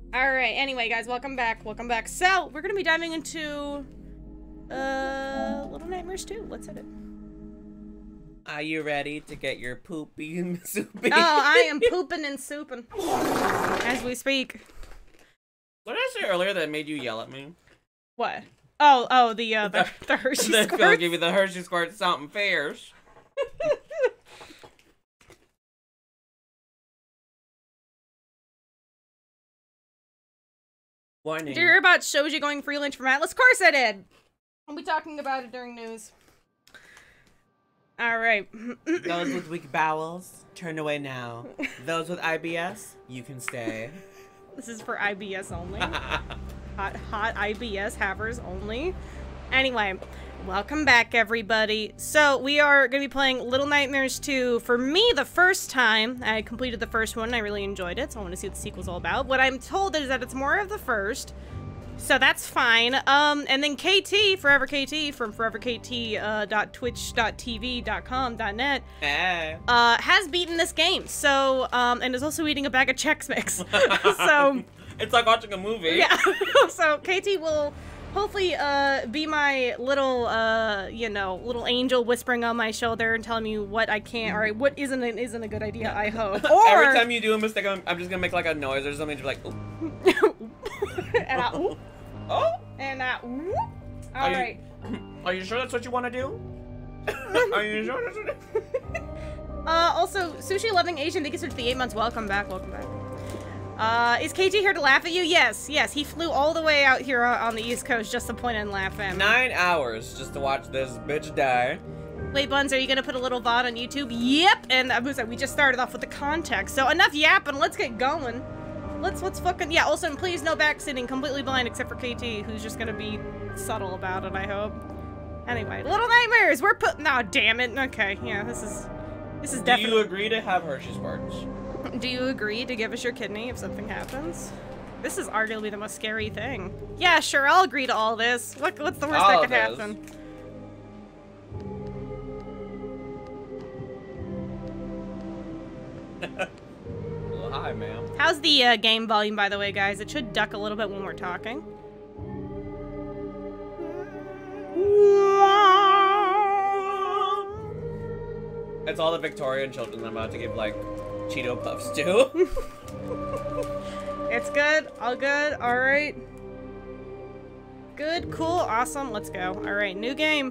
Alright, anyway, guys, welcome back. Welcome back. So, we're gonna be diving into... Little Nightmares 2. Let's hit it. Are you ready to get your poopy and soupy? Oh, I am pooping and souping. As we speak. What did I say earlier that made you yell at me? What? Oh, the Hershey Phil squirt. gave you the Hershey squirt something fierce. Warning. Did you hear about Shoji going freelance from Atlas? Of course I did! I'll be talking about it during news. Alright. Those with weak bowels, turn away now. Those with IBS, you can stay. This is for IBS only. Hot IBS havers only. Anyway, welcome back, everybody. So, we are going to be playing Little Nightmares 2 for me the first time. I completed the first one, and I really enjoyed it, so I want to see what the sequel's all about. What I'm told is that it's more of the first, so that's fine. And then KT, Forever KT, from foreverkt.twitch.tv.com.net, has beaten this game, so, and is also eating a bag of Chex Mix. So... It's like watching a movie. Yeah. So KT will hopefully be my little you know, little angel whispering on my shoulder and telling me what I can't or what isn't a good idea, I hope. Or every time you do a mistake, I'm just gonna make like a noise or something, just like, ooh. and I ooh. Oh. And I ooh. All right. Are you sure that's what you want to do? Are you sure that's what Also, Sushi Loving Asian, thank you so much for the 8 months. Welcome back, welcome back. Is KT here to laugh at you? Yes, yes. He flew all the way out here on the East Coast just to point and laugh at me. 9 hours just to watch this bitch die. Wait, Buns, are you gonna put a little VOD on YouTube? Yep! And we just started off with the context. So enough yapping, let's get going. Let's fucking, yeah, also, please no backsitting, completely blind except for KT, who's just gonna be subtle about it, I hope. Anyway, Little Nightmares, we're no, damn it. Okay, yeah, this is definitely. Do you agree to have Hershey squirts? Do you agree to give us your kidney if something happens? This is arguably the most scary thing. Yeah, sure, I'll agree to all this. What's the worst that could happen? Well, hi, ma'am. How's the game volume, by the way, guys? It should duck a little bit when we're talking. It's all the Victorian children I'm about to give, like, Cheeto Puffs to. It's good. All good. All right. Good. Cool. Awesome. Let's go. All right. New game.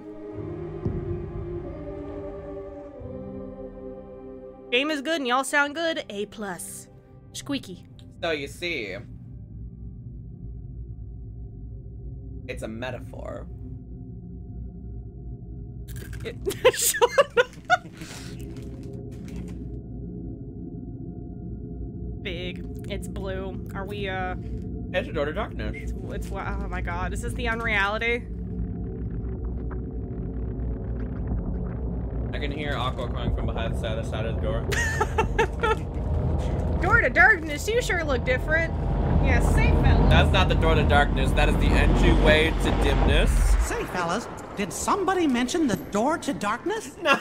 Game is good and y'all sound good. A+. Squeaky. So you see, it's a metaphor. Shut up. Big. It's blue. Are we, It's a Door to Darkness. It's oh my god. Is this the unreality? I can hear Aqua crying from behind the side of the door. Door to Darkness, you sure look different. Yeah, say fellas. That's not the Door to Darkness, that is the entryway to dimness. Say fellas, did somebody mention the Door to Darkness? No!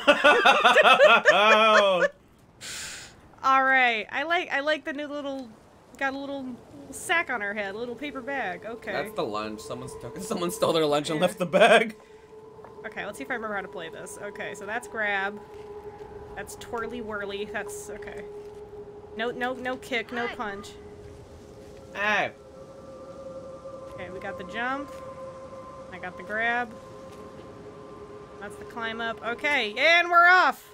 Alright, I like the new little, got a little sack on her head, a little paper bag, okay. That's the lunch. Someone stole their lunch and left the bag. Okay, let's see if I remember how to play this. Okay, so that's grab. That's twirly whirly, that's, okay. No kick, no punch. Hey. Okay, we got the jump. I got the grab. That's the climb up. Okay, and we're off!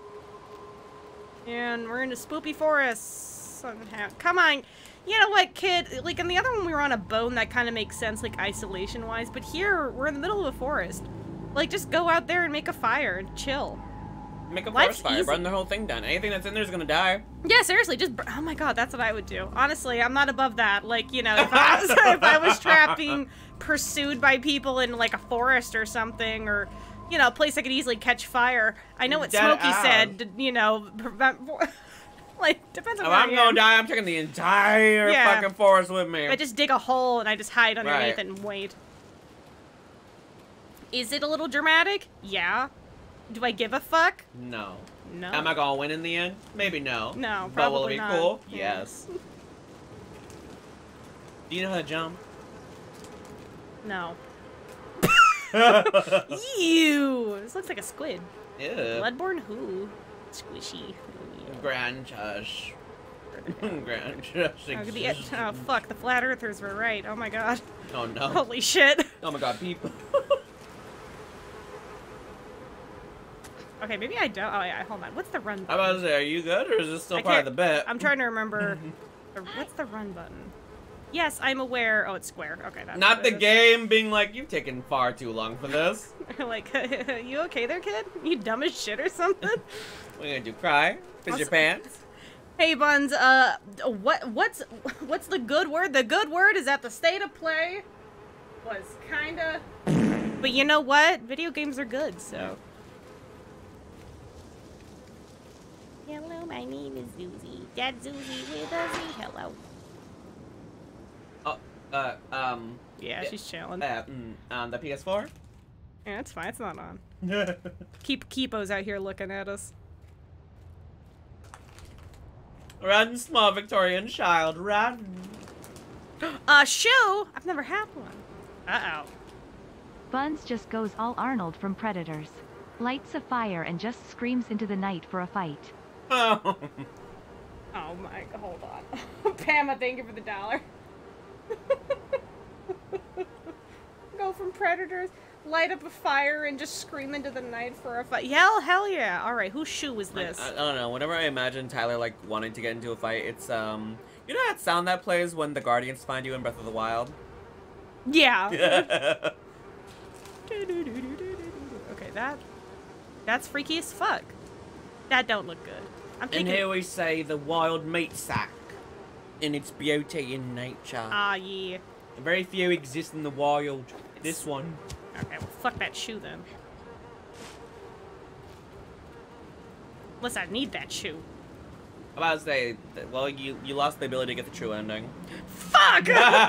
And we're into Spoopy Forest. Somehow. Come on. You know what, kid? Like, in the other one, we were on a boat, and that kind of makes sense, like, isolation-wise. But here, we're in the middle of a forest. Like, just go out there and make a fire and chill. Make a forest fire. Burn the whole thing down. Anything that's in there is gonna die. Yeah, seriously. Just, oh my god, that's what I would do. Honestly, I'm not above that. Like, you know, if I was trapped being pursued by people in, like, a forest or something, or... You know, a place that could easily catch fire. I know what Smokey said, you know, prevent, like, depends on if where I'm gonna die, I'm taking the entire fucking forest with me. I just dig a hole and I just hide underneath it and wait. Is it a little dramatic? Yeah. Do I give a fuck? No. No. Am I gonna win in the end? Maybe no. No, probably But will it be not. cool? Yeah. Yes. Do you know how to jump? No. Ew! This looks like a squid. Ew. Bloodborne? Who? Squishy. Grand Chush. Grand Chush. Oh, fuck. The flat earthers were right. Oh my god. Oh no. Holy shit. Oh my god, people. Okay, maybe I don't. Oh, yeah, hold on. What's the run I button? was about to say, are you good or is this still I part of can't- the bit? I'm trying to remember. What's the run button? Yes, I'm aware. Oh, it's square. Okay, that's Not what the it is. game being like, you've taken far too long for this. Like, you okay there, kid? You dumb as shit or something? What are you gonna do, cry? Piss your pants? Hey, Buns, what's the good word? The good word is that the state of play was kinda... But you know what? Video games are good, so... Hello, my name is Zuzi. That's Zuzi with a Z. Hello. Oh, Yeah, she's chilling. the PS4? Yeah, it's fine. It's not on. Keepo's out here looking at us. Run, small Victorian child, run. A shoe? I've never had one. Uh-oh. Buns just goes all Arnold from Predators. Lights a fire and just screams into the night for a fight. Oh. Oh my, hold on. Pamma, thank you for the $1. Go from Predators, light up a fire, and just scream into the night for a fight. Hell yeah. Alright, whose shoe is this? I don't know. Whenever I imagine Tyler, like, wanting to get into a fight, it's, you know that sound that plays when the Guardians find you in Breath of the Wild? Yeah. Yeah. Okay, that's freaky as fuck. That don't look good. I'm And thinking... here we say the wild meat sack in its beauty in nature. Ah, yeah. Very few exist in the wild. This one. Okay, well, fuck that shoe then. Unless I need that shoe. I'm about to say, well, you lost the ability to get the true ending. Fuck!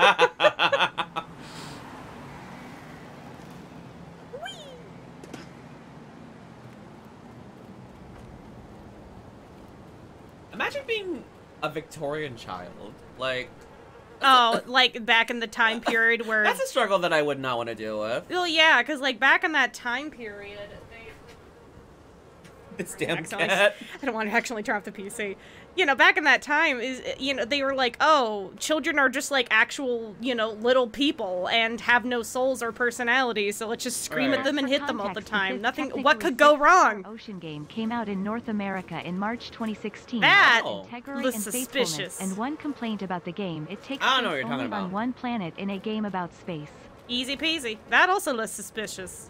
Imagine being a Victorian child. Like, Oh, like back in the time period where... that's a struggle that I would not want to deal with. Well, yeah, because like back in that time period, This damn Accidentally- cat. I don't want to actually turn off the PC. You know, back in that time, they were like, oh, children are just like actual, little people and have no souls or personalities, so let's just scream Right. at them and For hit them all the context, time. this Nothing. technically What could go sixth-star wrong? Ocean game came out in North America in March 2016. That Oh. Integrity was and suspicious. faithfulness. And one complaint about the game: it takes I don't know place what you're only talking on about. one planet in a game about space. Easy peasy. That also looks suspicious.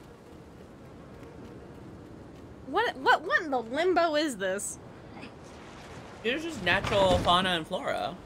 What in the limbo is this? It's just natural fauna and flora.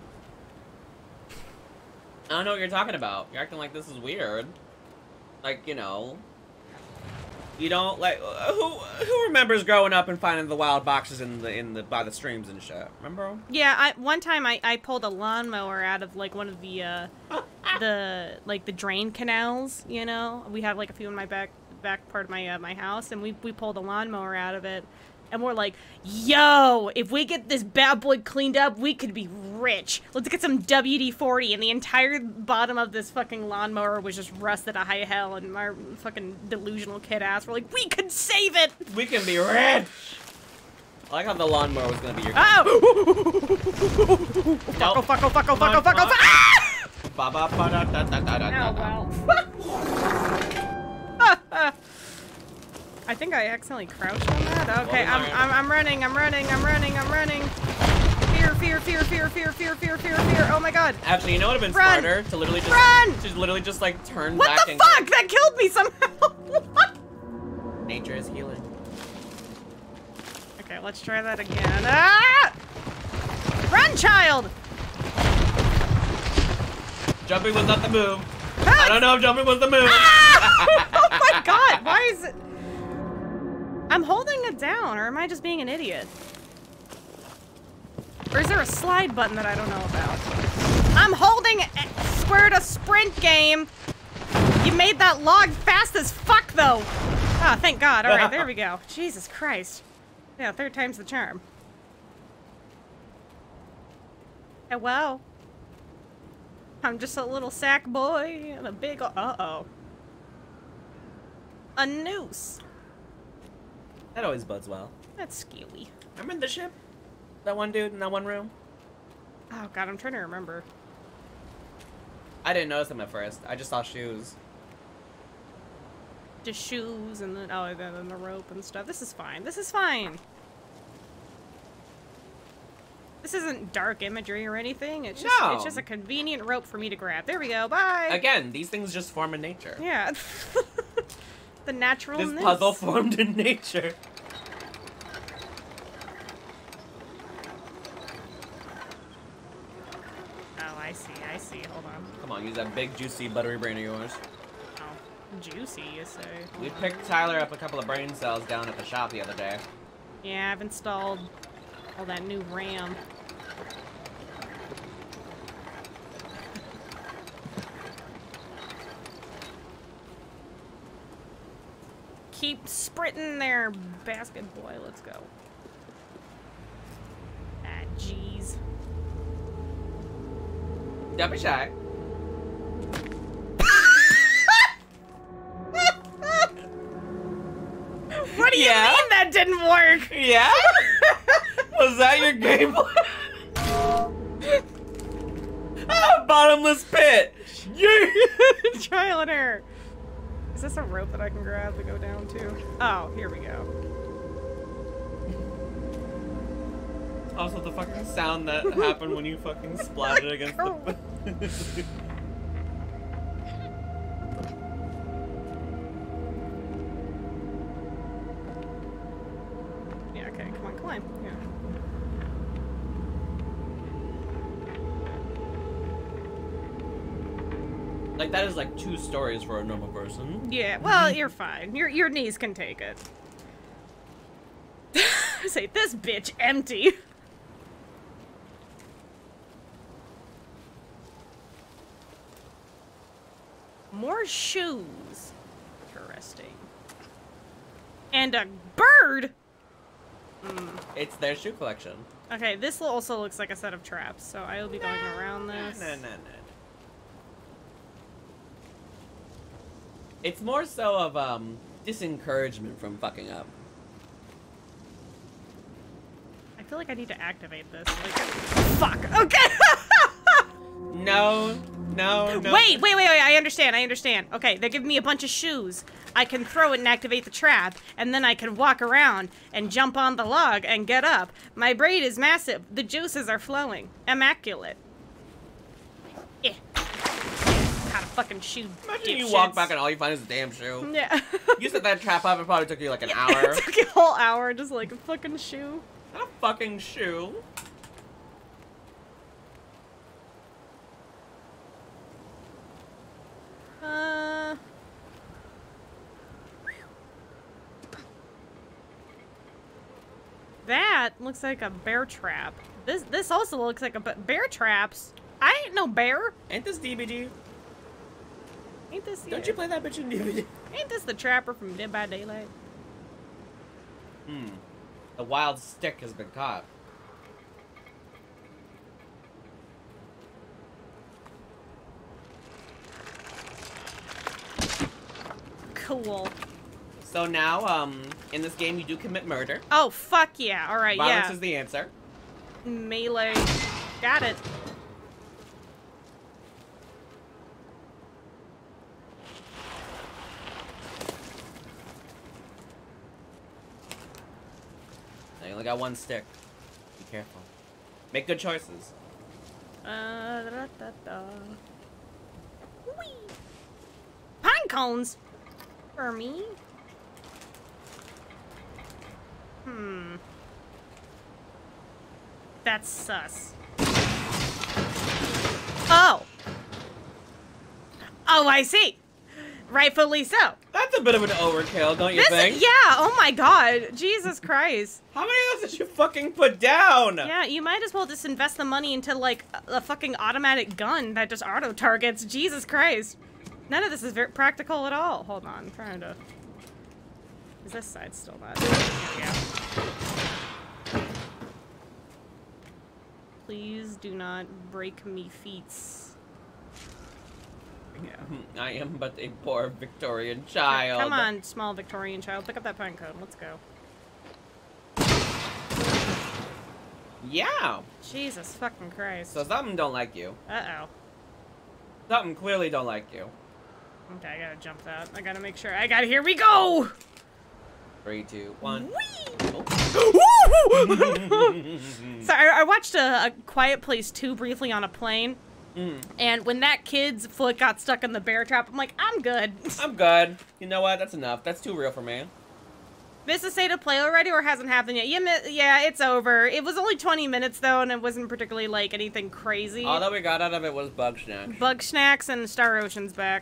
I don't know what you're talking about. You're acting like this is weird. Like, you don't like who remembers growing up and finding the wild boxes in the by the streams and shit. Remember? Yeah, one time I pulled a lawnmower out of like one of the the drain canals. We have like a few in my back part of my my house, and we pulled a lawnmower out of it, and we're like, yo, if we get this bad boy cleaned up, we could be rich. Let's get some WD-40, and the entire bottom of this fucking lawnmower was just rusted to high hell, and my fucking delusional kid ass were like, we could save it. We can be rich. I like how the lawnmower was gonna be your. Oh! Nope. Fuck! Ah! Ba ba ba da da da da da. Oh, well. I think I accidentally crouched on that. Okay, I'm running. Fear. Oh my god. Actually, you know what would have been Run! smarter to literally just Run! like turn What back the and fuck? That killed me somehow. What? nature is healing. Okay, let's try that again. Ah! Run, child! Jumping was not the move. Ah! I don't know if jumping was the move. Ah! Oh my god, why is it... I'm holding it down, or am I just being an idiot? Or is there a slide button that I don't know about? I'm holding square to sprint game. You made that log fast as fuck, though. Oh, thank God. All right, there we go. Jesus Christ. Yeah, third time's the charm. Hello. I'm just a little sack boy and a big. Uh-oh. A noose. That always bodes well. That's scary. Remember the ship? That one dude in that one room? Oh god, I'm trying to remember. I didn't notice him at first. I just saw shoes. Just shoes and then then the rope and stuff. This is fine. This is fine. This isn't dark imagery or anything. It's just No. it's just a convenient rope for me to grab. There we go. Bye. Again, these things just form in nature. Yeah. The natural. This puzzle formed in nature. Oh, I see. I see. Hold on. Come on, use that big, juicy, buttery brain of yours. Oh, juicy, you say? We picked Tyler up a couple of brain cells down at the shop the other day. Yeah, I've installed all that new RAM. Keep sprinting there, basket boy. Let's go. Ah, jeez. Don't be shy. What do you Yeah? mean that didn't work? Yeah? Was that your gameplay? Ah, bottomless pit! Yeah! Trial and error. Is this a rope that I can grab to go down to? Oh, here we go. Also, the fucking sound that happened when you fucking splatted against the... Yeah, okay, come on, climb. Yeah. Like, that is like 2 stories for a normal person. Yeah, well, you're fine. Your knees can take it. Say, this bitch empty. More shoes. Interesting. And a bird! It's their shoe collection. Okay, this also looks like a set of traps, so I will be going around this. No. It's more so of, disencouragement from fucking up. I feel like I need to activate this. Like, fuck. Okay. No. Wait. I understand. Okay, they give me a bunch of shoes. I can throw it and activate the trap, and then I can walk around and jump on the log and get up. My braid is massive. The juices are flowing. Immaculate. Yeah. Got a fucking shoe. Imagine you walk back and all you find is a damn shoe. Yeah. You set that trap up, it probably took you like an hour. It took a whole hour, just like a fucking shoe. Not a fucking shoe. That looks like a bear trap. This also looks like a bear traps. I ain't no bear. Ain't this DBD? Ain't this? Don't you play that bitch in DBD? Ain't this the trapper from Dead by Daylight? The wild stick has been caught. Cool. So now, in this game, you do commit murder. Oh, fuck yeah. All right, Violence yeah. is the answer. Melee. Got it. You only got 1 stick. Be careful. Make good choices. Whee! Pine cones? For me? That's sus. Oh! Oh, I see! Rightfully so. That's a bit of an overkill, don't you think? Yeah, oh my god. Jesus Christ. How many of those did you fucking put down? Yeah, you might as well just invest the money into, like, a fucking automatic gun that just auto-targets. Jesus Christ. None of this is very practical at all. Hold on, I'm trying to... Is this side still not? Yeah. Please do not break me feets. I am but a poor Victorian child. Come on, small Victorian child. Pick up that pine cone. Let's go. Yeah. Jesus fucking Christ. So something don't like you. Uh-oh. Something clearly don't like you. Okay, I gotta jump that. I gotta make sure. Here we go! 3, 2, 1. So I watched a Quiet Place 2 briefly on a plane. And when that kid's foot got stuck in the bear trap, I'm like, I'm good. I'm good. You know what? That's enough. That's too real for me. Missed the state of play already or hasn't happened yet? Yeah, it's over. It was only 20 minutes though, and it wasn't particularly like anything crazy. All that we got out of it was bug snacks. Bug snacks and Star Ocean's back.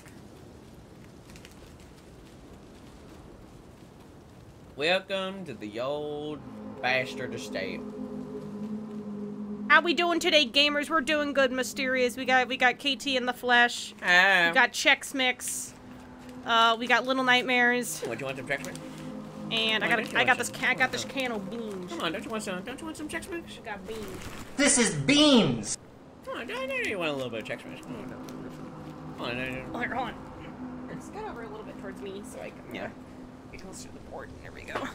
Welcome to the old bastard estate. How we doing today, gamers? We're doing good, Mysterious. We got KT in the flesh. We got Chex Mix. We got Little Nightmares. What, you want some Chex Mix? And I got this can of beans. Come on, don't you want some Chex Mix? Got beans. This is beans! Come on, you want a little bit of Chex Mix? Come on, Oh, here, hold on. Just get over a little bit towards me so I can get close to the port. There we go.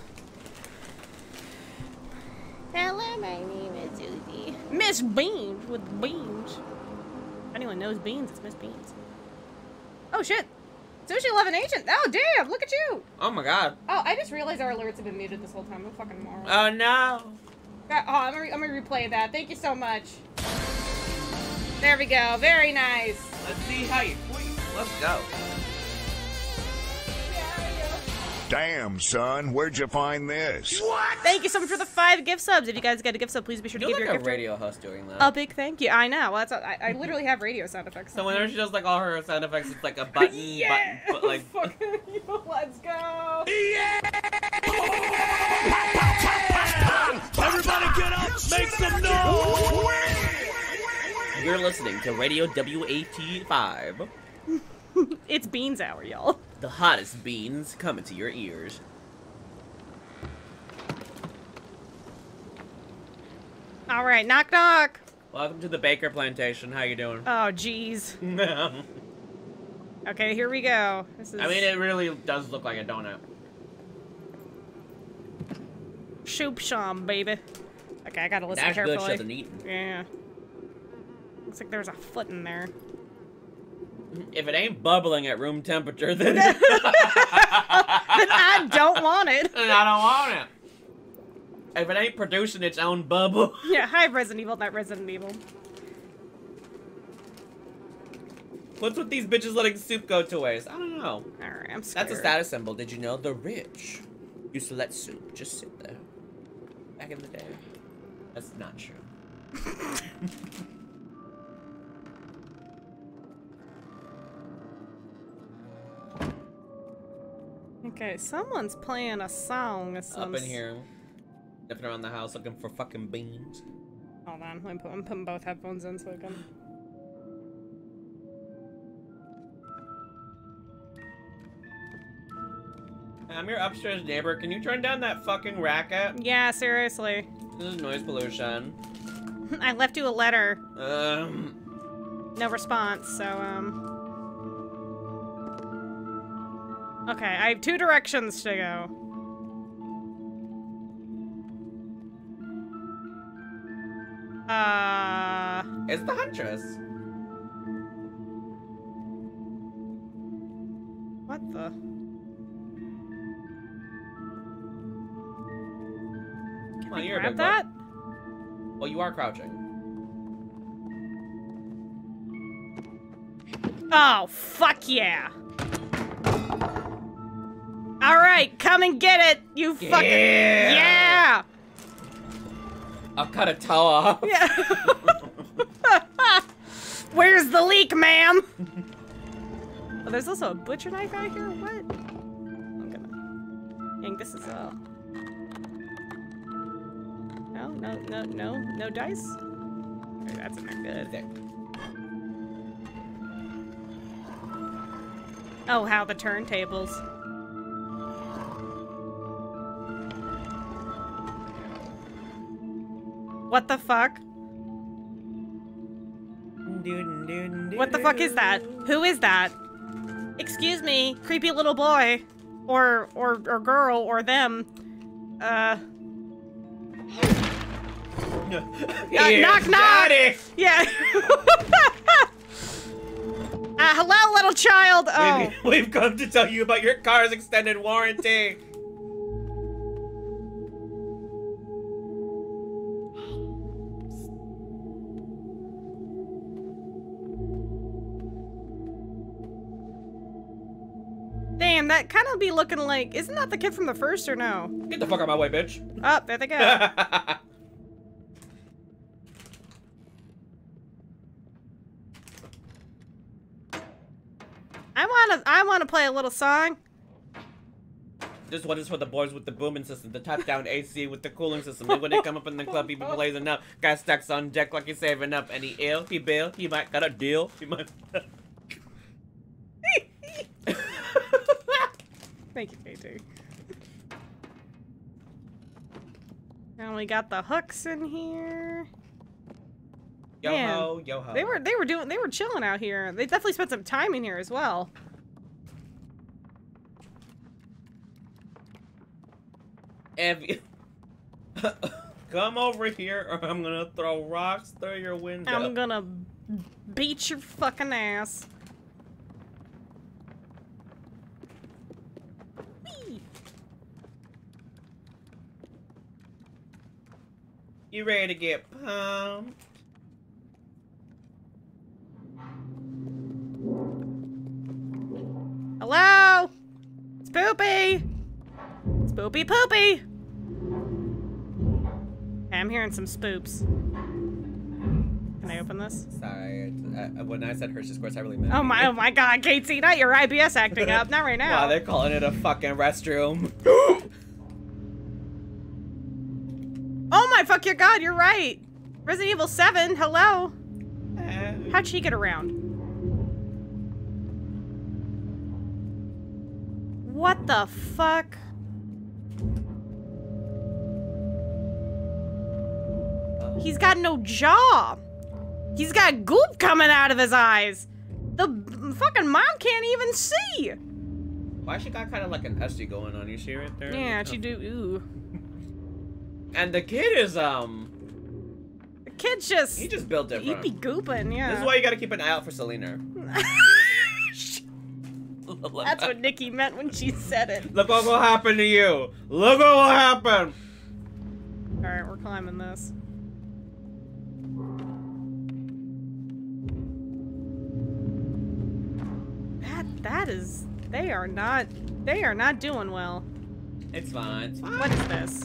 Hello, my name is Susie. Miss Beans with beans. If anyone knows beans, it's Miss Beans. Oh shit! Sushi 11 Agent! Oh damn! Look at you! Oh my god. Oh, I just realized our alerts have been muted this whole time. I'm a fucking moron. Oh no! Oh, I'm gonna replay that. Thank you so much. There we go. Very nice. Let's see how you tweet. Let's go. Damn, son, where'd you find this? What? Thank you so much for the 5 gift subs. If you guys get a gift sub, please be sure to You're give like your a gift radio host doing that. a big thank you. I know. Well, I literally have radio sound effects. So whenever she does like all her sound effects, it's like a button, Yeah! button, like. Let's go! Everybody get up! Make some noise! You're listening to Radio WAT5. It's Beans Hour, y'all. The hottest beans coming to your ears. All right, knock knock. Welcome to the Baker Plantation. How you doing? Oh, jeez. I Okay, here we go. This is mean, it really does look like a donut. Shoop Sham, baby. Okay, I gotta listen That's good carefully. shit and eating. Yeah. Looks like there's a foot in there. If it ain't bubbling at room temperature, then Then I don't want it. then I don't want it. If it ain't producing its own bubble. Yeah, hi Resident Evil, not Resident Evil. What's with these bitches letting soup go to waste? I don't know. Alright, I'm scared. That's a status symbol. Did you know the rich used to let soup just sit there? Back in the day. That's not true. Okay, someone's playing a song of some Up in here. Sniffing around the house looking for fucking beans. Hold on, I'm putting both headphones in so I can... I'm your upstairs neighbor. Can you turn down that fucking racket? Yeah, seriously. This is noise pollution. I left you a letter. Um, No response, so, Okay, I have 2 directions to go. it's the Huntress. What the? Come on, you're a Grab big boy. that? Well, you are crouching. Oh, fuck yeah. Alright, come and get it, you fucking... Yeah! I'll cut a toe off. Yeah. Where's the leak, ma'am? Oh, there's also a butcher knife out here? What? I'm gonna... yank this as well. No dice? Okay, that's in there, good. There. Oh, how the turntables. What the fuck? What the fuck is that? Who is that? Excuse me, creepy little boy. Or girl, or them. Knock, knock! Yeah. Hello, little child! Oh. We've come to tell you about your car's extended warranty. Damn, that kind of be looking like... Isn't that the kid from the first, or no? Get the fuck out of my way, bitch. Oh, there they go. I wanna play a little song. This one is for the boys with the booming system, the top-down AC with the cooling system. And when they come up in the club, he be blazing up. Got stacks on deck like he's saving up. And he ill, he bail, he might got a deal, he might... Thank you, KT. And we got the hooks in here. Yo-ho, yo-ho. They were chilling out here. They definitely spent some time in here as well. Come over here or I'm gonna throw rocks through your window. I'm gonna beat your fucking ass. Whee! You ready to get pumped? Hello? Spoopy! Spoopy poopy! Okay, I'm hearing some spoops. Can I open this? Sorry, when I said Hershey's Squares, I really meant. Oh my god, KT, not your IBS acting up. Not right now. Wow, they're calling it a fucking restroom. Oh my fuck your god, you're right. Resident Evil 7, hello. How'd she get around? What the fuck? He's got no jaw. He's got goop coming out of his eyes. The fucking mom can't even see. Why she got kind of like an Esty going on? You see right there? Yeah, she do. Ooh. And the kid is The kid's just. he just built different. He be gooping, yeah. This is why you gotta keep an eye out for Selena. That's what Nikki meant when she said it. Look what will happen to you. Look what will happen. All right, we're climbing this. That is. They are not doing well. It's fine. It's fine. What is this?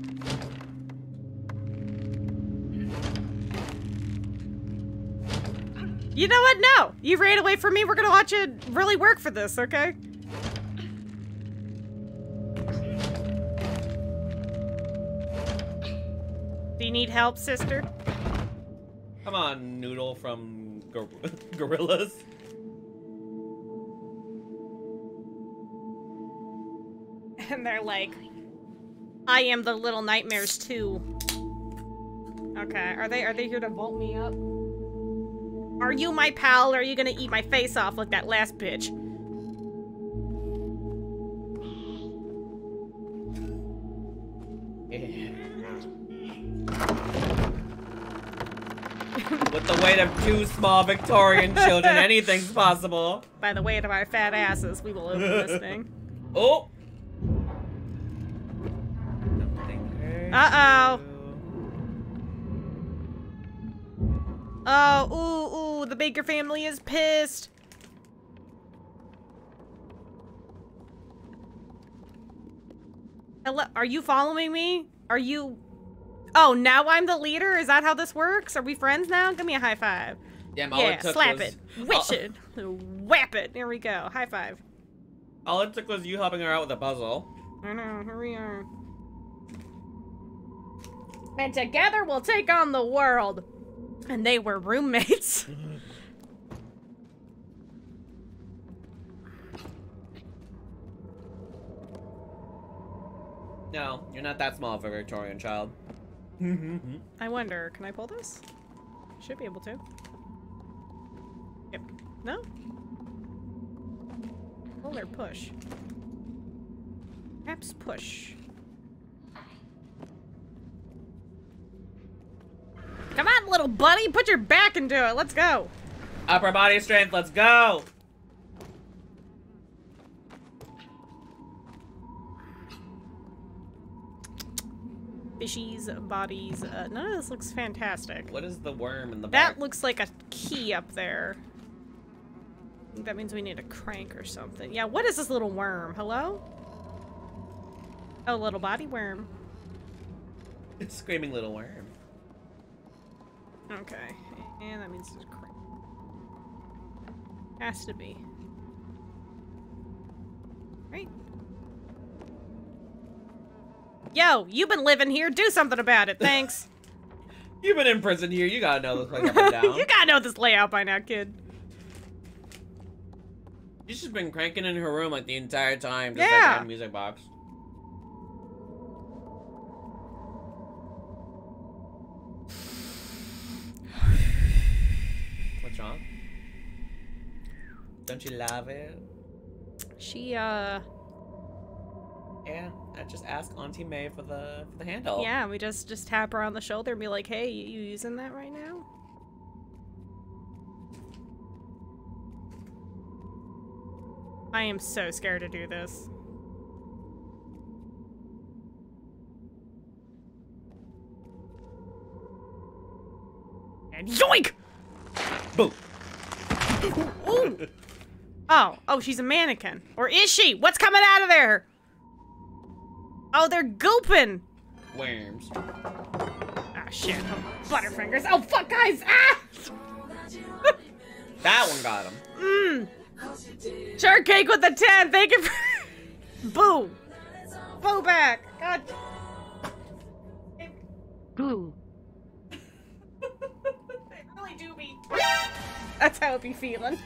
You know what? No! You ran away from me. We're gonna watch it really work for this, okay? Do you need help, sister? Come on, Noodle from Gorillas. And they're like, I am the Little Nightmares too. Okay, are they here to vault me up? Are you my pal, or are you gonna eat my face off like that last bitch? With the weight of 2 small Victorian children, anything's possible. By the weight of our fat asses, we will open this thing. Oh! Uh-oh. Oh, ooh, the Baker family is pissed. Hello, are you following me? Are you... Oh, now I'm the leader? Is that how this works? Are we friends now? Give me a high five. Damn, all Yeah, it took slap was, it. Wish it. Whap it. There we go. High five. All it took was you helping her out with a puzzle. I know, here we are. And together we'll take on the world. And they were roommates. No, you're not that small for a Victorian child. I wonder, can I pull this? Should be able to. No? Pull or push? Perhaps push. Come on, little buddy! Put your back into it! Let's go! Upper body strength, let's go! Fishies, bodies, none of this looks fantastic. What is the worm in the back? That looks like a key up there. I think that means we need a crank or something. Yeah, what is this little worm? Hello? Oh, little body worm. It's screaming little worm. Okay. And that means there's a crank. Has to be. Right. Yo, you've been living here. Do something about it. Thanks. You've been in prison here. You gotta know this place up and down. You gotta know this layout by now, kid. She's just been cranking in her room like the entire time. Just Yeah. that music box. What's wrong? Don't you love it? She, Yeah, I just ask Auntie May for the handle. yeah, we just tap her on the shoulder and be like, hey, you using that right now? I am so scared to do this. And yoink! Boom. Ooh. Oh, she's a mannequin. Or is she? What's coming out of there? Oh, they're gooping. Worms. Ah, shit. Oh, Butterfingers. Oh, fuck, guys. Ah! That one got him. Shark cake with the 10. Thank you for... Boo. Boo back. God. Boo. They really do be. That's how it be feeling.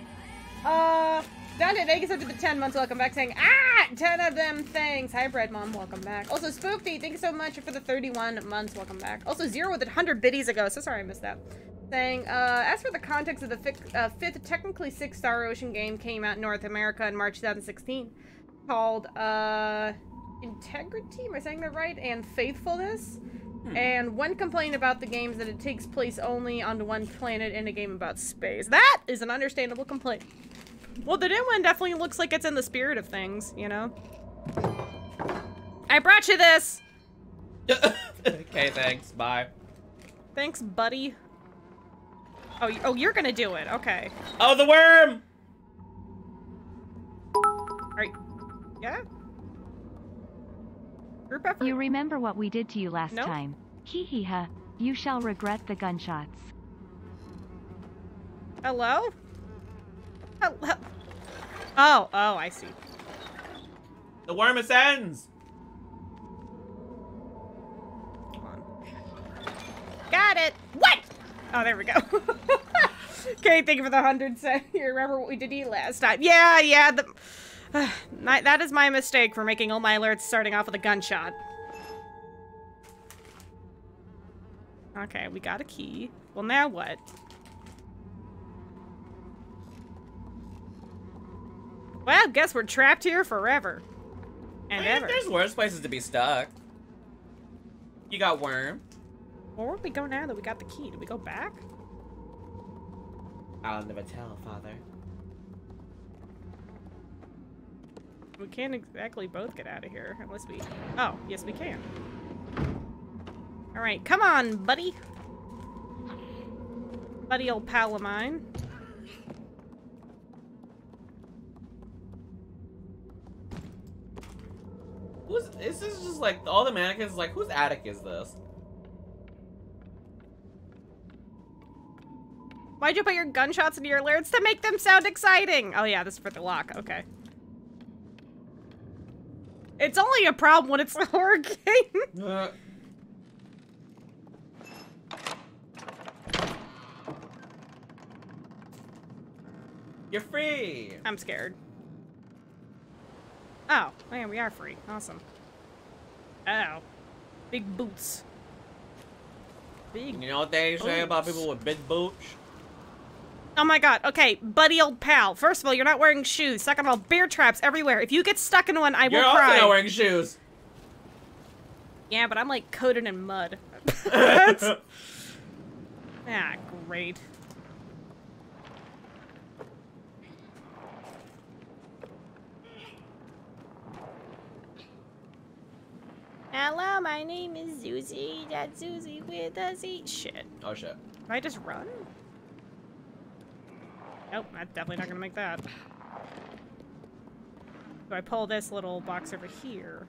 Dante, thank you so much for the 10 months. Welcome back. Saying, 10 of them. Thanks. Hi, Bread Mom. Welcome back. Also, Spookty, thank you so much for the 31 months. Welcome back. Also, Zero with 100 biddies ago. So sorry I missed that. Saying, as for the context of the fifth, technically 6 Star Ocean game came out in North America in March 2016, called, Integrity, am I saying that right? And Faithfulness. And one complaint about the game is that it takes place only on one planet in a game about space. That is an understandable complaint. Well, the new one definitely looks like it's in the spirit of things, you know? I brought you this! Okay, thanks. Bye. Thanks, buddy. Oh, you're gonna do it. Okay. Oh, the worm! Alright. Yeah? Group effort? You remember what we did to you last Nope. time. Hee hee ha. You shall regret the gunshots. Hello? Hello? Oh, I see. The worm ascends! Come on. Got it! What? Oh, there we go. Okay, thank you for the 100 cents. You remember what we did to you last time? Yeah, that is my mistake for making all my alerts starting off with a gunshot. Okay, we got a key. Well, now what? Well, guess we're trapped here forever. And ever. There's worse places to be stuck. You got worm. Well, where do we go now that we got the key? Do we go back? I'll never tell, Father. We can't exactly both get out of here unless we... Oh, yes we can. Alright, come on, buddy. Buddy old pal of mine. This is just like, all the mannequins, like, whose attic is this? Why'd you put your gunshots into your alerts? To make them sound exciting! Oh yeah, this is for the lock, okay. It's only a problem when it's a horror game. You're free! I'm scared. Oh, man, we are free. Awesome. Oh. Big boots. Big. You know what they say about people with big boots? Oh my god. Okay, buddy old pal. First of all, you're not wearing shoes. Second of all, bear traps everywhere. If you get stuck in one, I will You're cry. also not wearing shoes. Yeah, but I'm like coated in mud. Ah, great. Hello, my name is Susie. That's Susie with a Z. Shit. Oh shit. Can I just run? Nope, I'm definitely not gonna make that. Do I pull this little box over here?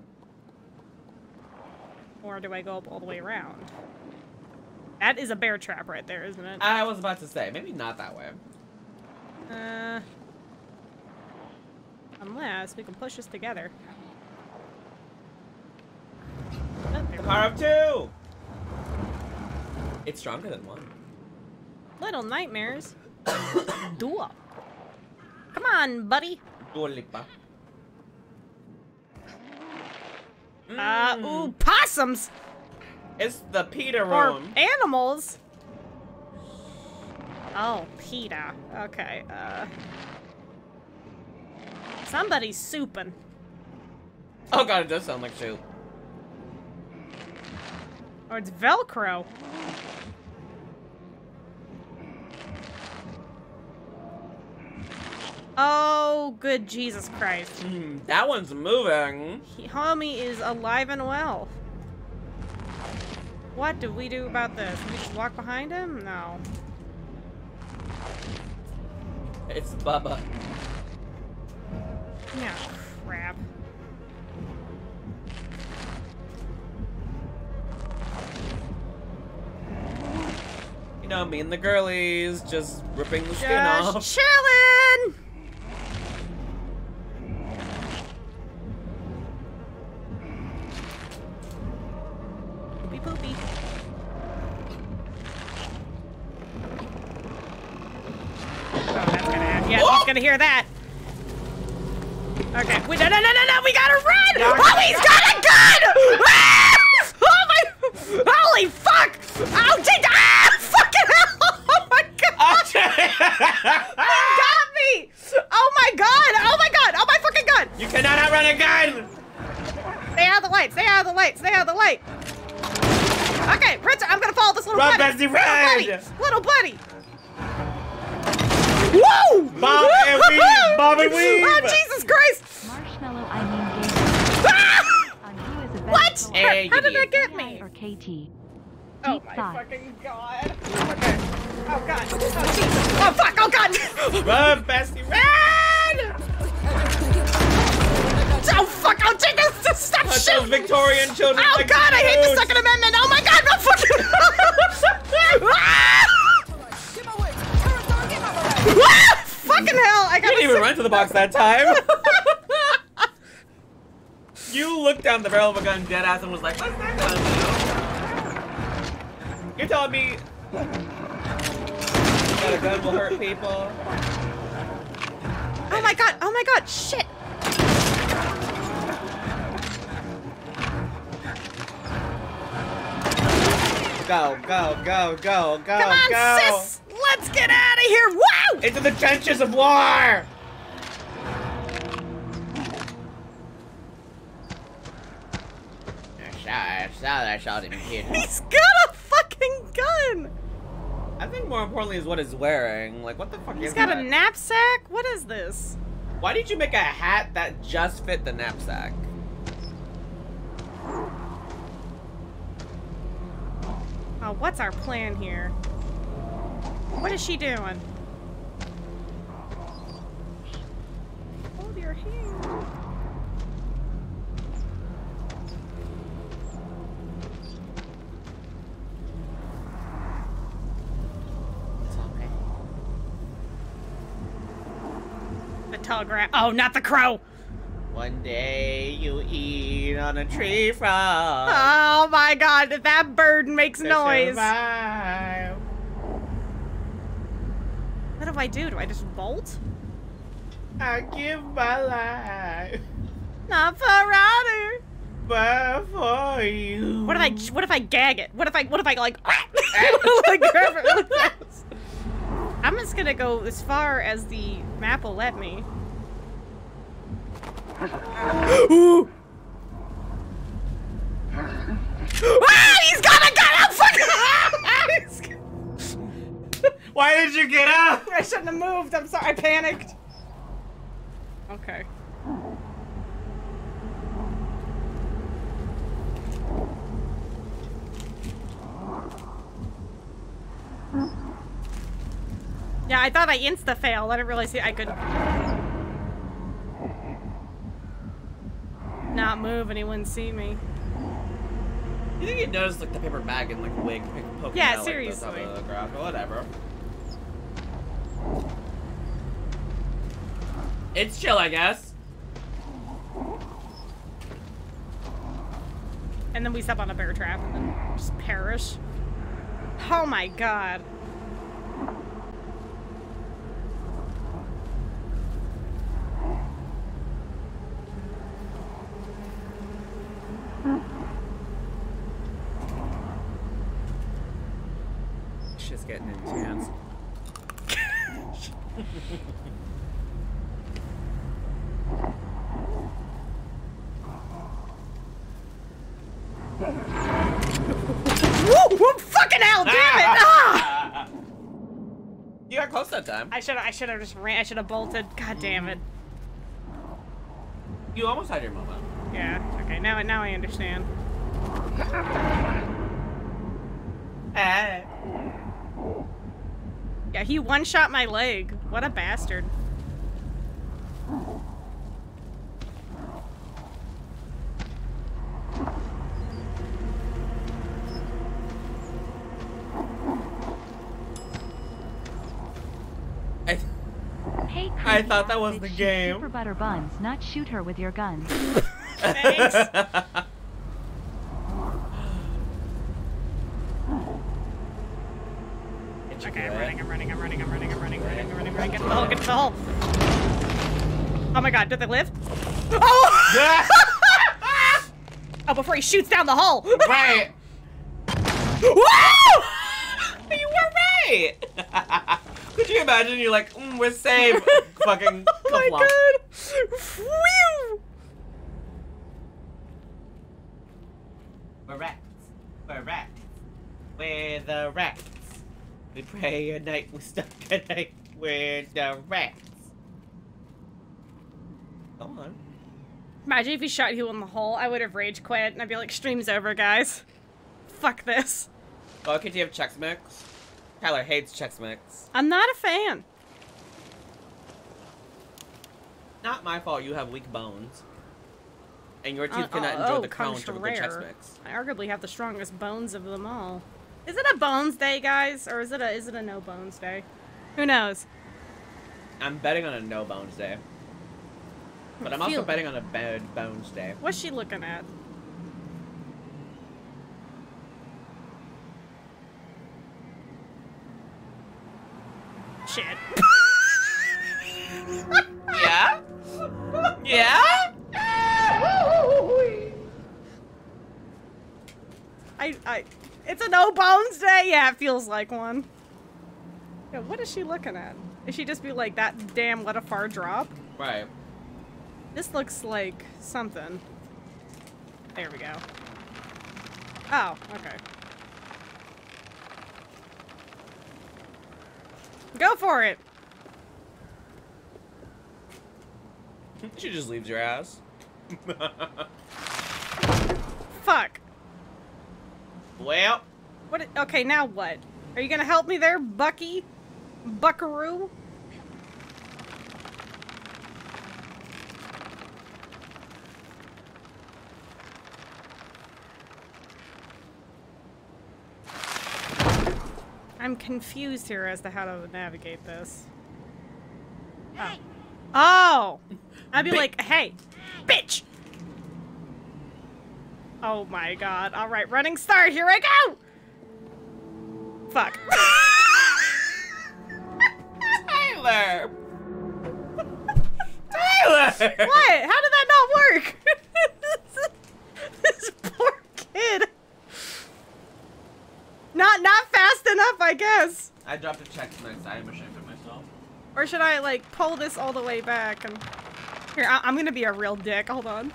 Or do I go up all the way around? That is a bear trap right there, isn't it? I was about to say, maybe not that way. Unless we can push this together. Oh, there we go. Power of 2! It's stronger than 1. Little nightmares. Dua. Come on, buddy. Dua Lipa. Ooh, possums! It's the PETA Or room. animals. Oh, PETA. Okay, somebody's souping. Oh god, it does sound like soup. Or it's Velcro. Oh, good Jesus Christ. That one's moving. Homie is alive and well. What do we do about this? We just walk behind him? No. It's Bubba. Yeah, crap. You know, me and the girlies just ripping the skin off. Just chillin'! Poopy poopy. Oh, that's gonna happen. Yeah, he's gonna hear that. Okay. Wait, no, we gotta run! Oh, he's got a gun! Ah! Oh my! Holy fuck! Oh, ah! Fucking hell! Oh my god! He got me! Oh my god! Oh my god! Oh my fucking god! You cannot outrun a gun! Stay out of the light! Stay out of the light! Stay out of the light! Okay, Richard, I'm gonna follow this little Run, buddy! Bessie, run! Little buddy! Whoa! Bob and weave! Bob and weave! Oh, Jesus Christ! Marshmallow, I mean game. Ah! On who is a better What? soul, Hey, How did you that get AI me? or KT? Oh Deep my thoughts. fucking god. Okay. Oh god. Oh Jesus. Oh fuck. Oh god. Run, Bessie, run! Oh fuck. Oh Jesus. Stop Punch those shooting. Victorian children. Oh like god. I hate the dudes. Second Amendment. Oh my god. No fucking. Ah! Fucking hell. I You got didn't even run to the box that time. You looked down the barrel of a gun dead ass and was like, what's that gun do? You're telling me that a gun will hurt people? Oh my god. Oh my god. Shit. Go, go, go, go, go, Come on, go! sis. Let's get out of here. Wow. Into the trenches of war! I shot him here. He's got a fucking gun. I think more importantly is what he's wearing. Like, what the fuck He's is got that? a knapsack? What is this? Why did you make a hat that just fit the knapsack? Oh, what's our plan here? What is she doing? Hold your hand. It's okay. The telegraph. Oh, not the crow. One day you eat on a tree frog. Oh my god, that bird makes to noise. survive. What do I do? Do I just bolt? I give my life, Not for Ryder. but for you. What if I gag it? What if I like like grab it like this? I'm just gonna go as far as the map will let me. Ooh. Ah, he's got a gun! Why did you get up? I shouldn't have moved. I'm sorry. I panicked. Okay. Yeah, I thought I insta-failed. I didn't realize I could not move and he wouldn't see me. You think you noticed like the paper bag and like wig poking Yeah, out seriously. like the top of the graph, but whatever. It's chill, I guess. And then we step on a bear trap and then just perish. Oh my god. Shit's getting intense. Woo! Fucking hell, damn it! Ah! You got close that time. I should have just ran. I should have bolted. God damn it. You almost had your moment. Yeah. Okay. Now I understand. Yeah, he one-shot my leg. What a bastard. Hey, I thought that was the shoot game. Super Butter Buns, not shoot her with your guns. Thanks. Okay, I'm running. Get to the hole, get to the hole. Oh my god, did they live? Oh! Oh, before he shoots down the hole. Right. Woo! You were right. Could you imagine? You're like, we're safe. Fucking. Oh my god. Whew. We're rats. We're rats. We're the rats. We pray at night. We stuck at night. We're the rats. Come on. Imagine if he shot you in the hole. I would have rage quit and I'd be like, stream's over, guys. Fuck this. Oh, okay, do you have Chex Mix? Tyler hates Chex Mix. I'm not a fan. Not my fault. You have weak bones. And your teeth cannot enjoy the crunch of a good Chex contraire. Mix. I arguably have the strongest bones of them all. Is it a bones day, guys? Or is it a no bones day? Who knows? I'm betting on a no bones day. But I'm also betting on a bad bones day. What's she looking at? Shit. Yeah? Yeah? It's a no bones day? Yeah, it feels like one. Yeah, what is she looking at? Is she just be like, that damn let a far drop? Right. This looks like something. There we go. Oh, okay. Go for it! She just leaves your ass. Fuck. Well. What? Okay, now what? Are you gonna help me there, Bucky? Buckaroo? I'm confused here as to how to navigate this. Oh. Oh! I'd be like, hey, bitch! Oh my god. Alright, running start, here I go! Fuck. Tyler! Tyler! What? How did that not work? This poor kid. Not fast enough, I guess. I dropped a Chex Mix. I am ashamed of Or should I, like, pull this all the way back and... Here, I'm gonna be a real dick. Hold on.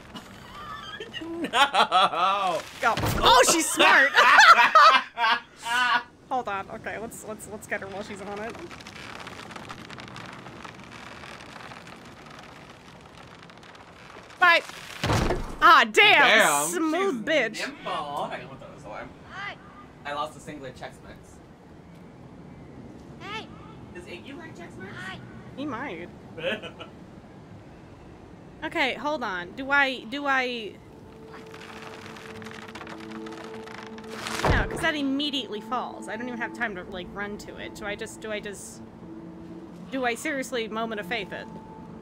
No! Go. Oh, she's smart! Hold on. Okay, let's get her while she's on it. Bye! Ah, damn! Smooth bitch. Nimble. Hang on, what that was alarm. I lost a singular Chex Mix. Hey! Does Iggy like Chex Mix? He might. Okay, hold on. Do I... No, because that immediately falls. I don't even have time to, like, run to it. Do I seriously moment of faith it?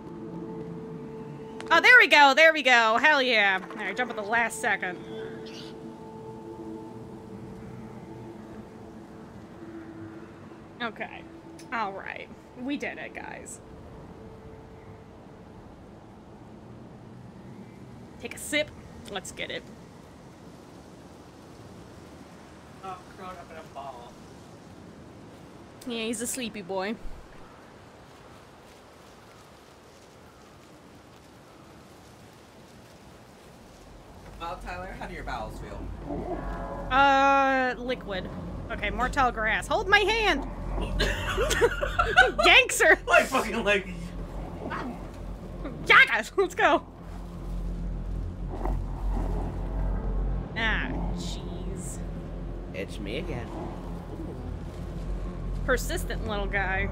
Oh, there we go, there we go. Hell yeah. Alright, jump at the last second. Okay. Alright. We did it, guys. Take a sip. Let's get it. Oh, curled up in a ball. Yeah, he's a sleepy boy. Well, Tyler, how do your bowels feel? Liquid. Okay, more tall grass. Hold my hand! Yanks her! Like fucking like... Yagas! Let's go! Ah, jeez. It's me again. Persistent little guy.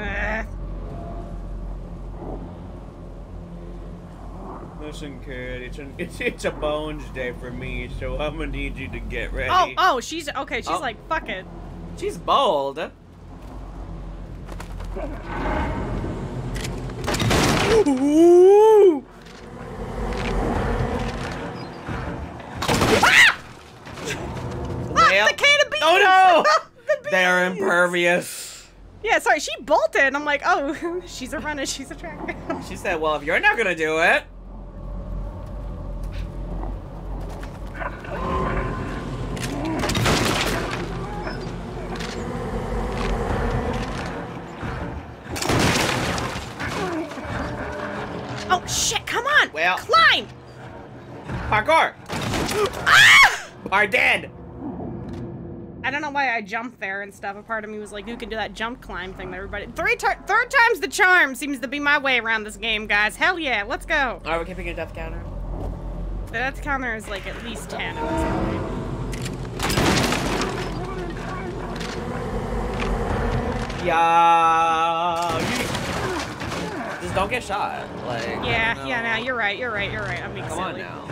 Listen, kid, it's a bones day for me, so I'm gonna need you to get ready. Oh, she's okay. She's like, fuck it. She's bold. Ooh. Well, the can of beans! Oh no! The beans! They're impervious. Yeah, sorry, she bolted. I'm like, oh, she's a runner, she's a tracker. She said, well, if you're not gonna do it. Oh, shit, come on! Well. Climb! Parkour! Ah! Are dead! I don't know why I jumped there and stuff. A part of me was like, you can do that jump climb thing that everybody... Third time's the charm seems to be my way around this game, guys. Hell yeah, let's go. Are we keeping a death counter? The death counter is like at least 10 at this point. Yeah. Just don't get shot. Like. Yeah, no. yeah, no, you're right. I'm being Come on silly. now.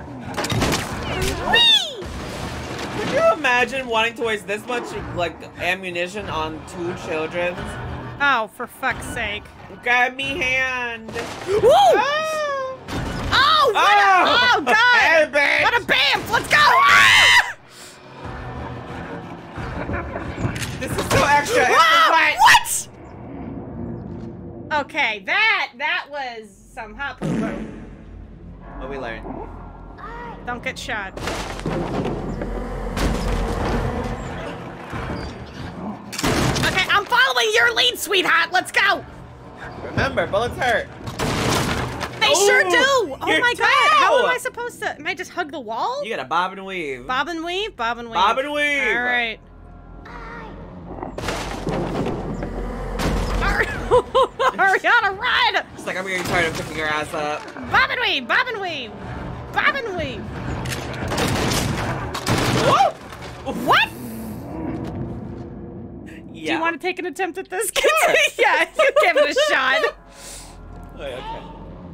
Whee! Could you imagine wanting to waste this much like ammunition on 2 children? Oh, for fuck's sake. Grab me hand. Woo! Oh, Oh, God! Hey, bitch! What a bamf! Let's go! Ah! This is so extra. Ah! What? Okay, that was some hot poo-poo. What we learned? Don't get shot. Okay, I'm following your lead, sweetheart. Let's go. Remember, bullets hurt. They sure do. Oh your my God. toe! How am I supposed to? Am I just hug the wall? You gotta bob and weave. Bob and weave. Bob and weave. Bob and weave. All right. Ariana, run! It's like I'm getting tired of picking your ass up. Bob and weave. Bob and weave. Bob and weave. Whoa! What? Yeah. Do you want to take an attempt at this? Sure. Yeah, you give it a shot. Oh, yeah, okay.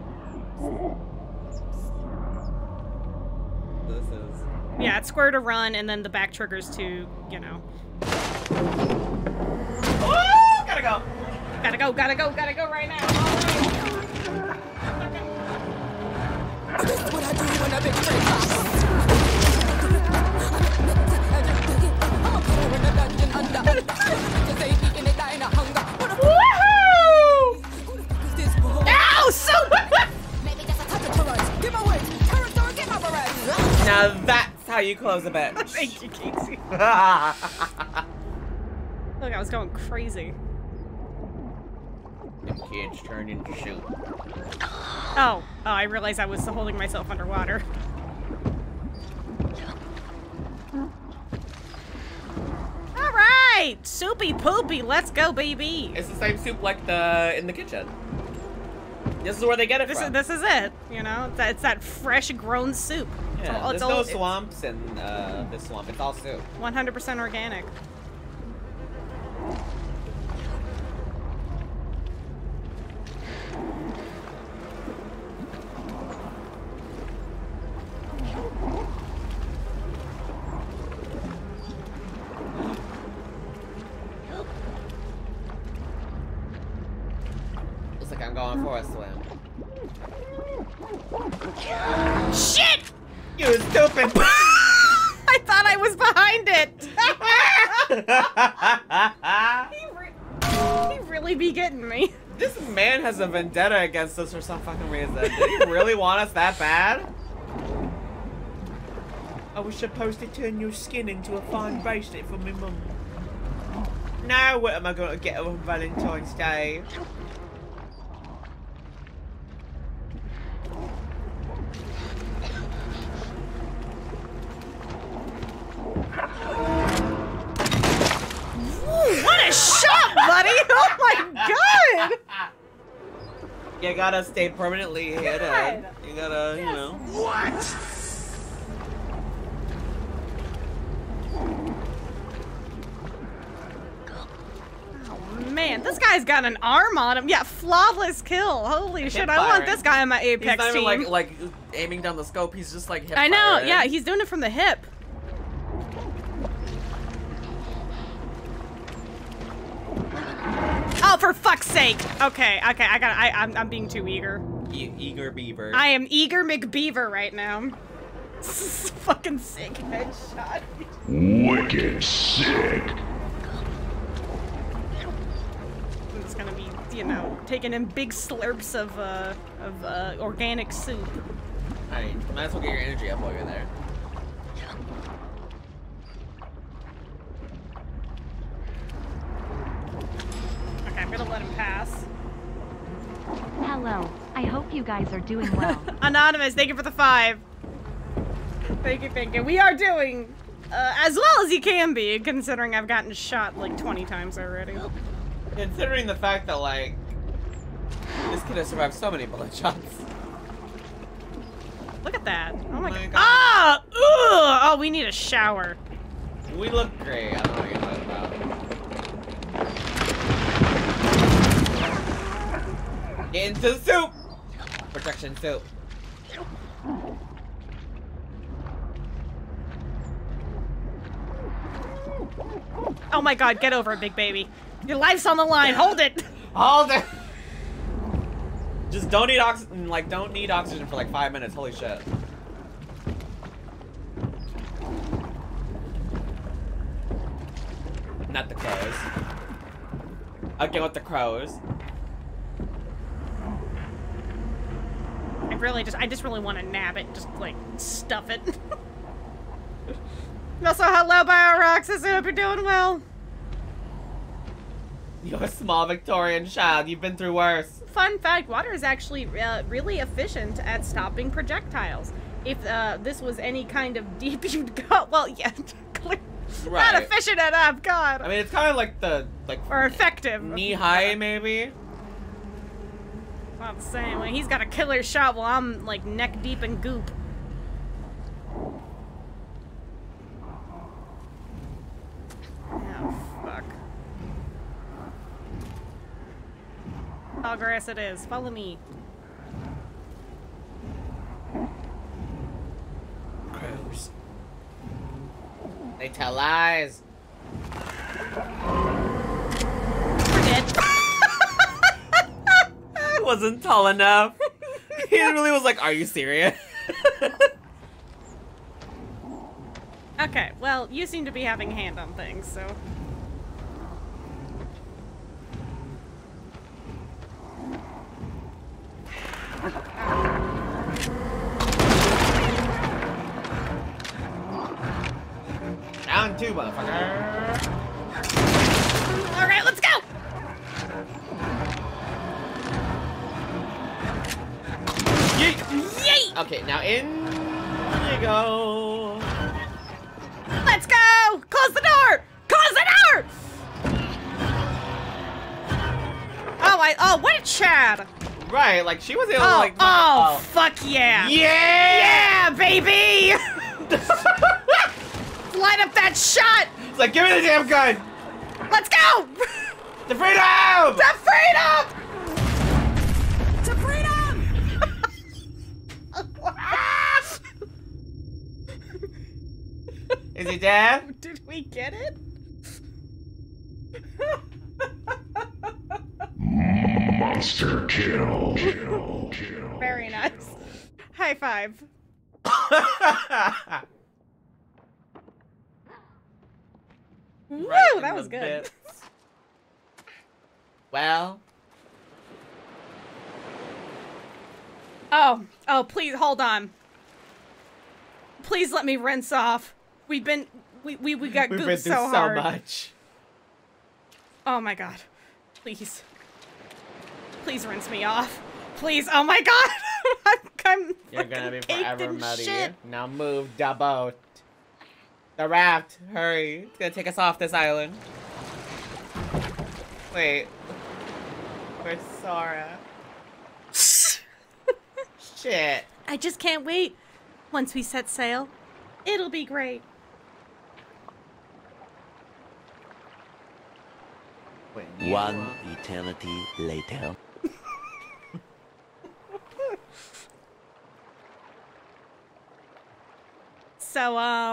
This is. Yeah, it's square to run, and then the back triggers to, you know. Oh, gotta go. Gotta go right now. Woohoo! Ow, so Now that's how you close a bitch. Thank you, Casey. Look, I was going crazy. kids turned into soup. Oh, I realized I was holding myself underwater. All right, soupy poopy, let's go, baby. It's the same soup like in the kitchen. This is where they get it from. This is it. You know, it's that fresh grown soup. Yeah, there's no swamps in this swamp. It's all soup. 100% organic. Looks like I'm going for a swim. Shit! You stupid! I thought I was behind it. He really be getting me. This man has a vendetta against us for some fucking reason. Did he really want us that bad? I was supposed to turn your skin into a fine bracelet for my mum. Now what am I going to get on Valentine's Day? What a shot, buddy! Oh my god! You gotta stay permanently hidden. You gotta, you know. What? Oh man, this guy's got an arm on him. Yeah, flawless kill. Holy shit, I want this guy on my Apex team. He's not even team. like aiming down the scope. He's just like hip I know. firing. Yeah, he's doing it from the hip. Oh, for fuck's sake! Okay, I'm being too eager. Eager beaver. I am eager McBeaver right now. Fucking sick headshot. Wicked sick. I'm just gonna be, you know, taking in big slurps of organic soup. Alright, might as well get your energy up while you're there. Okay, I'm gonna let him pass. Hello. I hope you guys are doing well. Anonymous, thank you for the 5. Thank you. We are doing as well as you can be, considering I've gotten shot like 20 times already. Considering the fact that, like, this kid has survived so many bullet shots. Look at that. Oh my god. God. Ah! Ugh! Oh, we need a shower. We look great. I don't know what you're talking about. Get into the soup! Protection soup. Oh my god, get over it, big baby. Your life's on the line. Hold it. Hold it! Just don't need oxygen, like, don't need oxygen for like 5 minutes. Holy shit. Not the crows. Again with the crows. I just really want to nab it, just like stuff it. Also, hello, BioRoxas. I hope you're doing well. You're a small Victorian child. You've been through worse. Fun fact, water is actually really efficient at stopping projectiles. If this was any kind of deep you'd go, well, yeah, Right. not efficient enough, God. I mean, it's kind of like or effective. knee high, maybe. Not the same. When he's got a killer shot while I'm like neck deep in goop. Oh fuck. Tall grass it is. Follow me. Crows. They tell lies. We're dead. Wasn't tall enough. He really was like, are you serious? Okay, well, you seem to be having a hand on things, so. Round 2, motherfucker. Alright, let's go! Yeet! Okay, now in you go. Let's go! Close the door! Close the door! Oh, what a Chad! Right, like she was able to Oh, like. fuck yeah! Yeah! Yeah, baby! Light up that shot! It's like, give me the damn gun! Let's go! The freedom! The freedom! To freedom! Is he dead? Did we get it? Monster kill. Very nice. High five. Woo, Right that in was the good. bits. Well, Oh, please hold on. Please let me rinse off. We got we've gooped been through so hard. much. Oh my god. Please. Please rinse me off. Please. Oh my god. I'm You're gonna be fucking forever caked in muddy. shit. Now move the boat. The raft, hurry. It's gonna take us off this island. Wait. Where's Sora? Shit. I just can't wait. Once we set sail, it'll be great. One eternity later. So,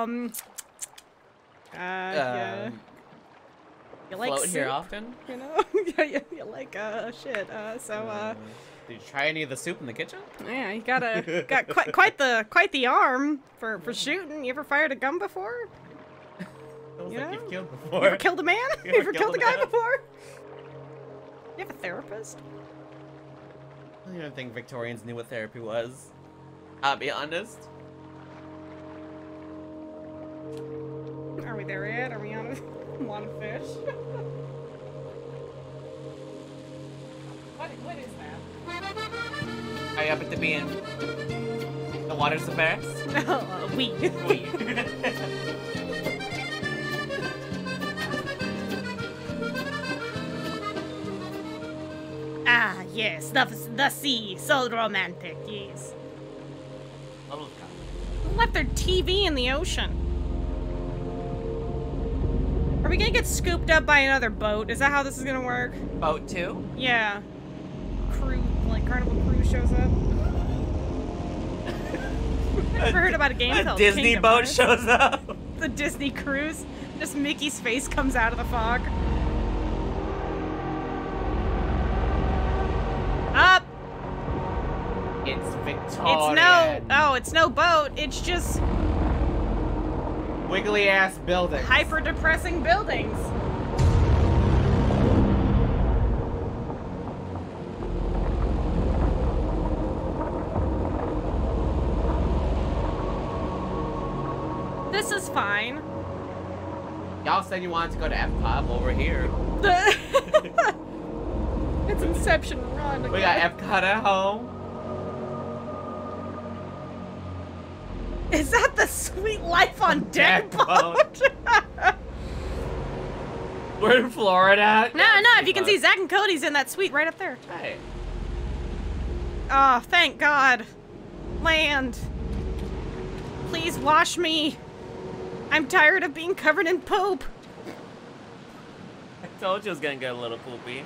yeah. You like Float soup? here often? You know? Yeah, you like, shit. Did you try any of the soup in the kitchen? Yeah, you got quite the arm for shooting. You ever fired a gun before? Sounds You like know? you've killed You before. ever killed a man? You You ever ever killed a killed a guy man? before? You have a therapist? I don't even think Victorians knew what therapy was. I'll be honest. Are we there yet? Are we on a fish? What is that? I happen to be in the waters of Paris. We. Ah, yes, the sea, so romantic, yes. Left their TV in the ocean. Are we gonna get scooped up by another boat? Is that how this is gonna work? Boat 2? Yeah. Crew, like Carnival Cruise shows up. Never heard about a game A called Disney Kingdom boat Hearts. shows up. The Disney cruise. Just Mickey's face comes out of the fog. Up! It's Victoria. It's no boat. It's just Wiggly ass building. hyper depressing buildings. This is fine. Y'all said you wanted to go to Epcot. Well, we're here. It's Inception Run. We got Epcot at home. Is that the Sweet Life on Deck Deck boat? We're in Florida. No, if you can see Zach and Cody's in that suite right up there. Hey. Oh, thank God. Land. Please wash me. I'm tired of being covered in poop. I told you it was gonna get a little poopy.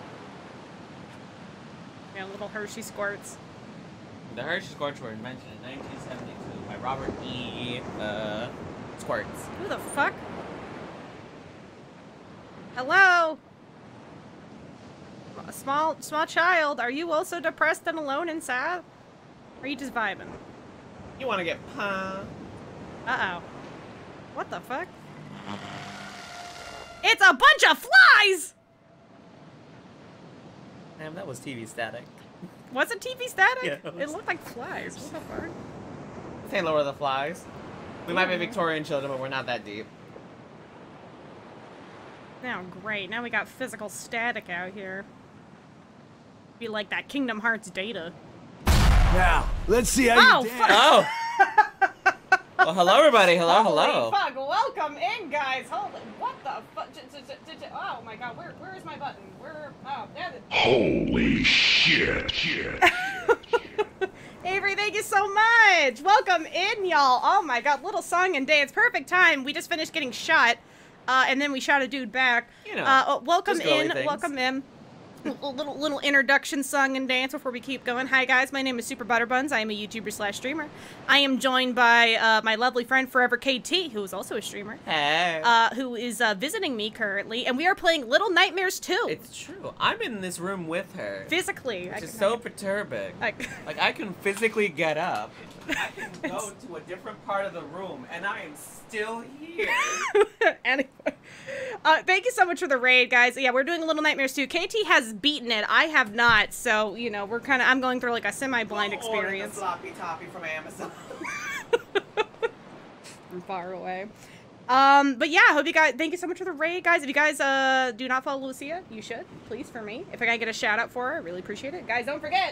Yeah, little Hershey squirts. The Hershey Squirts were invented in 1972 by Robert E. Squirts. Who the fuck? Hello? A small child, are you also depressed and alone and sad? Or are you just vibing? You wanna get punked? Uh-oh. What the fuck? It's a bunch of flies! Damn, that was TV static. Was it TV static? Yeah, it It was. looked like flies. What the fuck? Say Lord of the Flies. We might be Victorian children, but we're not that deep. Now, great. Now we got physical static out here. Be like that Kingdom Hearts data. Now, let's see how Oh, you fuck. dance. Oh. Well, hello, everybody. Hello, Holy hello. fuck, welcome in, guys. Holy, what the fuck? Oh my god, where is my button? Oh, there it is. Holy shit. Avery, thank you so much. Welcome in, y'all. Oh my god, little song and dance. Perfect time. We just finished getting shot, and then we shot a dude back. You know, welcome just girly in, things. welcome in. Little introduction song and dance before we keep going. Hi guys, my name is Super Butterbuns. I am a YouTuber / streamer. I am joined by my lovely friend Forever KT, who is also a streamer. Hey. Who is visiting me currently, and we are playing Little Nightmares 2. It's true. I'm in this room with her. Physically. Which is so perturbing. Like, I can physically get up. I can go to a different part of the room, and I am still here. Anyway. Thank you so much for the raid, guys. Yeah, we're doing Little Nightmares 2. KT has beaten it. I have not, so, you know, I'm going through, like, a semi-blind experience. Sloppy toppy from Amazon. I'm far away. But yeah, hope you guys, thank you so much for the raid, guys. If you guys, do not follow Lucia, you should, please, for me. If I can get a shout out for her, I really appreciate it. Guys, don't forget,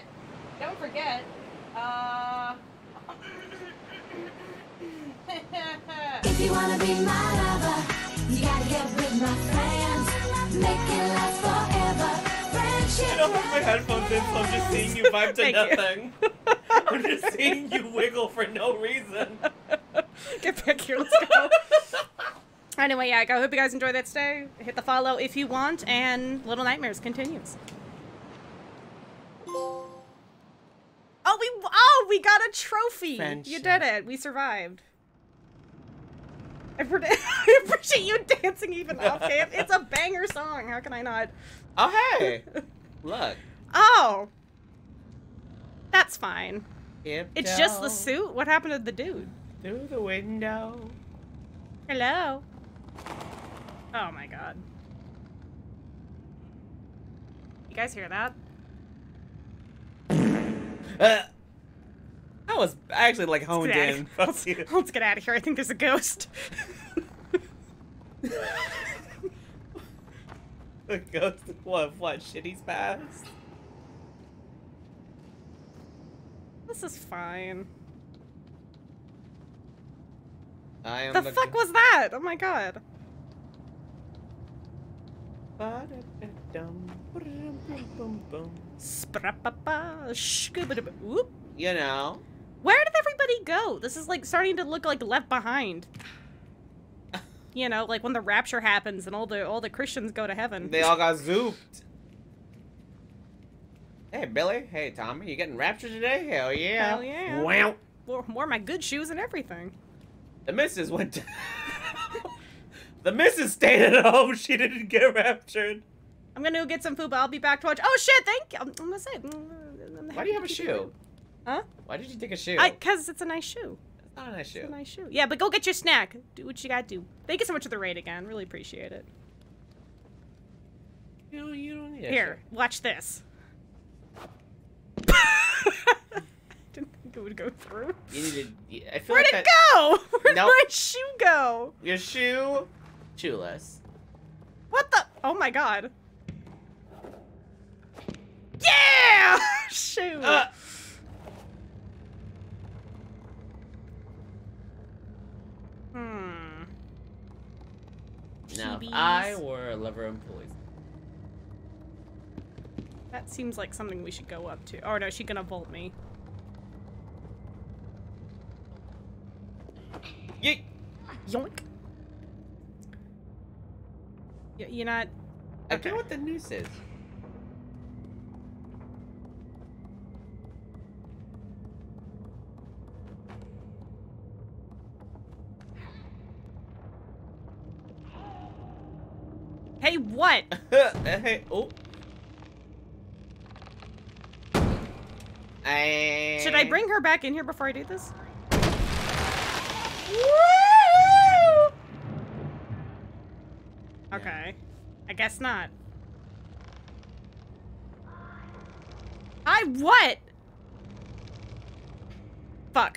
If you wanna be my lover, you gotta get with my friends. Make it last forever. Friendship. I don't have my headphones in, so I'm just seeing you vibe to Thank you. nothing. I'm just seeing you wiggle for no reason. Get back here, let's go. Anyway, yeah, I hope you guys enjoy that stay. Hit the follow if you want, and Little Nightmares continues. Oh, we got a trophy. Friendship. You did it. We survived. I appreciate you dancing even off cam. It's a banger song. How can I not? Oh, hey. Look. Oh. That's fine. Tiptoe It's just the suit. What happened to the dude? through the window. Hello. Oh my god. You guys hear that? I was actually like honed in. Let's get out of here. I think there's a ghost. The ghost. What? Shitty's past. This is fine. I am The fuck was that? Oh my god. Whoop. You know. Where did everybody go? This is like starting to look like Left Behind. You know, like when the rapture happens and all the Christians go to heaven. They all got zooped. Hey, Billy. Hey, Tommy. You getting raptured today? Hell yeah. Hell yeah. Wow. Wore my good shoes and everything. The missus went to... The missus stayed at home. She didn't get raptured. I'm gonna go get some food, but I'll be back to watch. Oh shit, thank you. I'm gonna say. Why do you have a shoe? Huh? Why did you take a shoe? Cause it's a nice shoe. It's not a nice shoe. It's a nice shoe. Yeah, but go get your snack. Do what you gotta do. Thank you so much for the raid again. Really appreciate it. You don't need a Here, watch this. Didn't think it would go through. shoe. You needed... I feel Where'd like it that... go? Where'd Nope. my shoe go? Your shoe... Shoeless. What the? Oh my god. Yeah! Shoe. Now, if Chibi's. I were a lover of police. That seems like something we should go up to. Oh no, she's gonna bolt me. Yeet! Yoink. You're not... I get what the noose is. Hey, what? Hey, oh. Should I bring her back in here before I do this? Okay. I guess not. What? Fuck.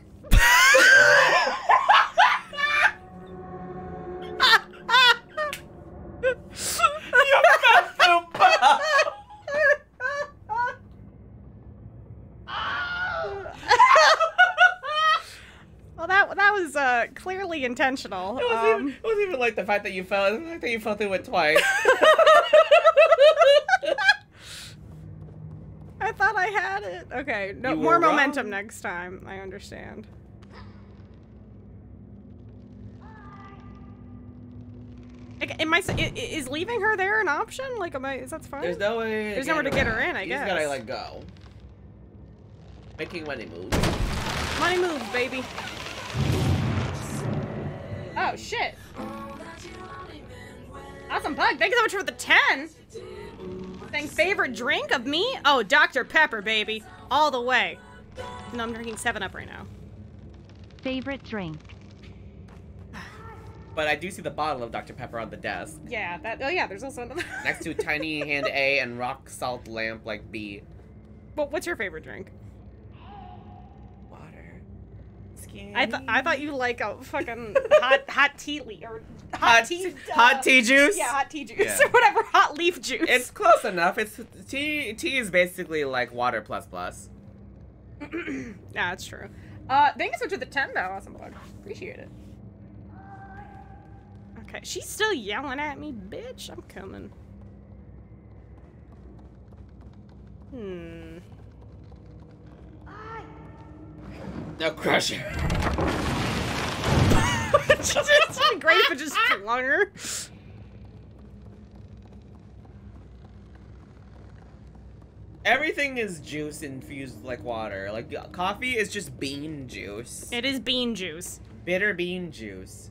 was clearly intentional. It wasn't even like the fact that you fell. The fact that you fell through it twice. I thought I had it. Okay, no You more were momentum wrong. next time. I understand. Like, is leaving her there an option? Like, is that fine? There's no way. There's nowhere to get her in, I guess. You just gotta like go. Making money moves. Money moves, baby. Oh shit! Awesome bug. Thank you so much for the 10. Saying favorite drink of me? Oh, Dr. Pepper, baby, all the way. No, I'm drinking 7-Up right now. Favorite drink. But I do see the bottle of Dr. Pepper on the desk. Yeah, that. Oh yeah, there's also another. Next to tiny hand A and rock salt lamp like B. Well, what's your favorite drink? Water. Skin. I thought you like a fucking hot tea or hot tea juice. Yeah, hot tea juice Yeah. or whatever, hot leaf juice. It's close enough. It's tea. Tea is basically like water plus plus. Yeah, that's true. Thank you so much for the 10 though. Awesome bug. Appreciate it. Okay, she's still yelling at me, bitch. I'm coming. No, crush her. It's just great if it just flung her. Everything is juice infused like water. Like coffee is just bean juice. It is bean juice. Bitter bean juice.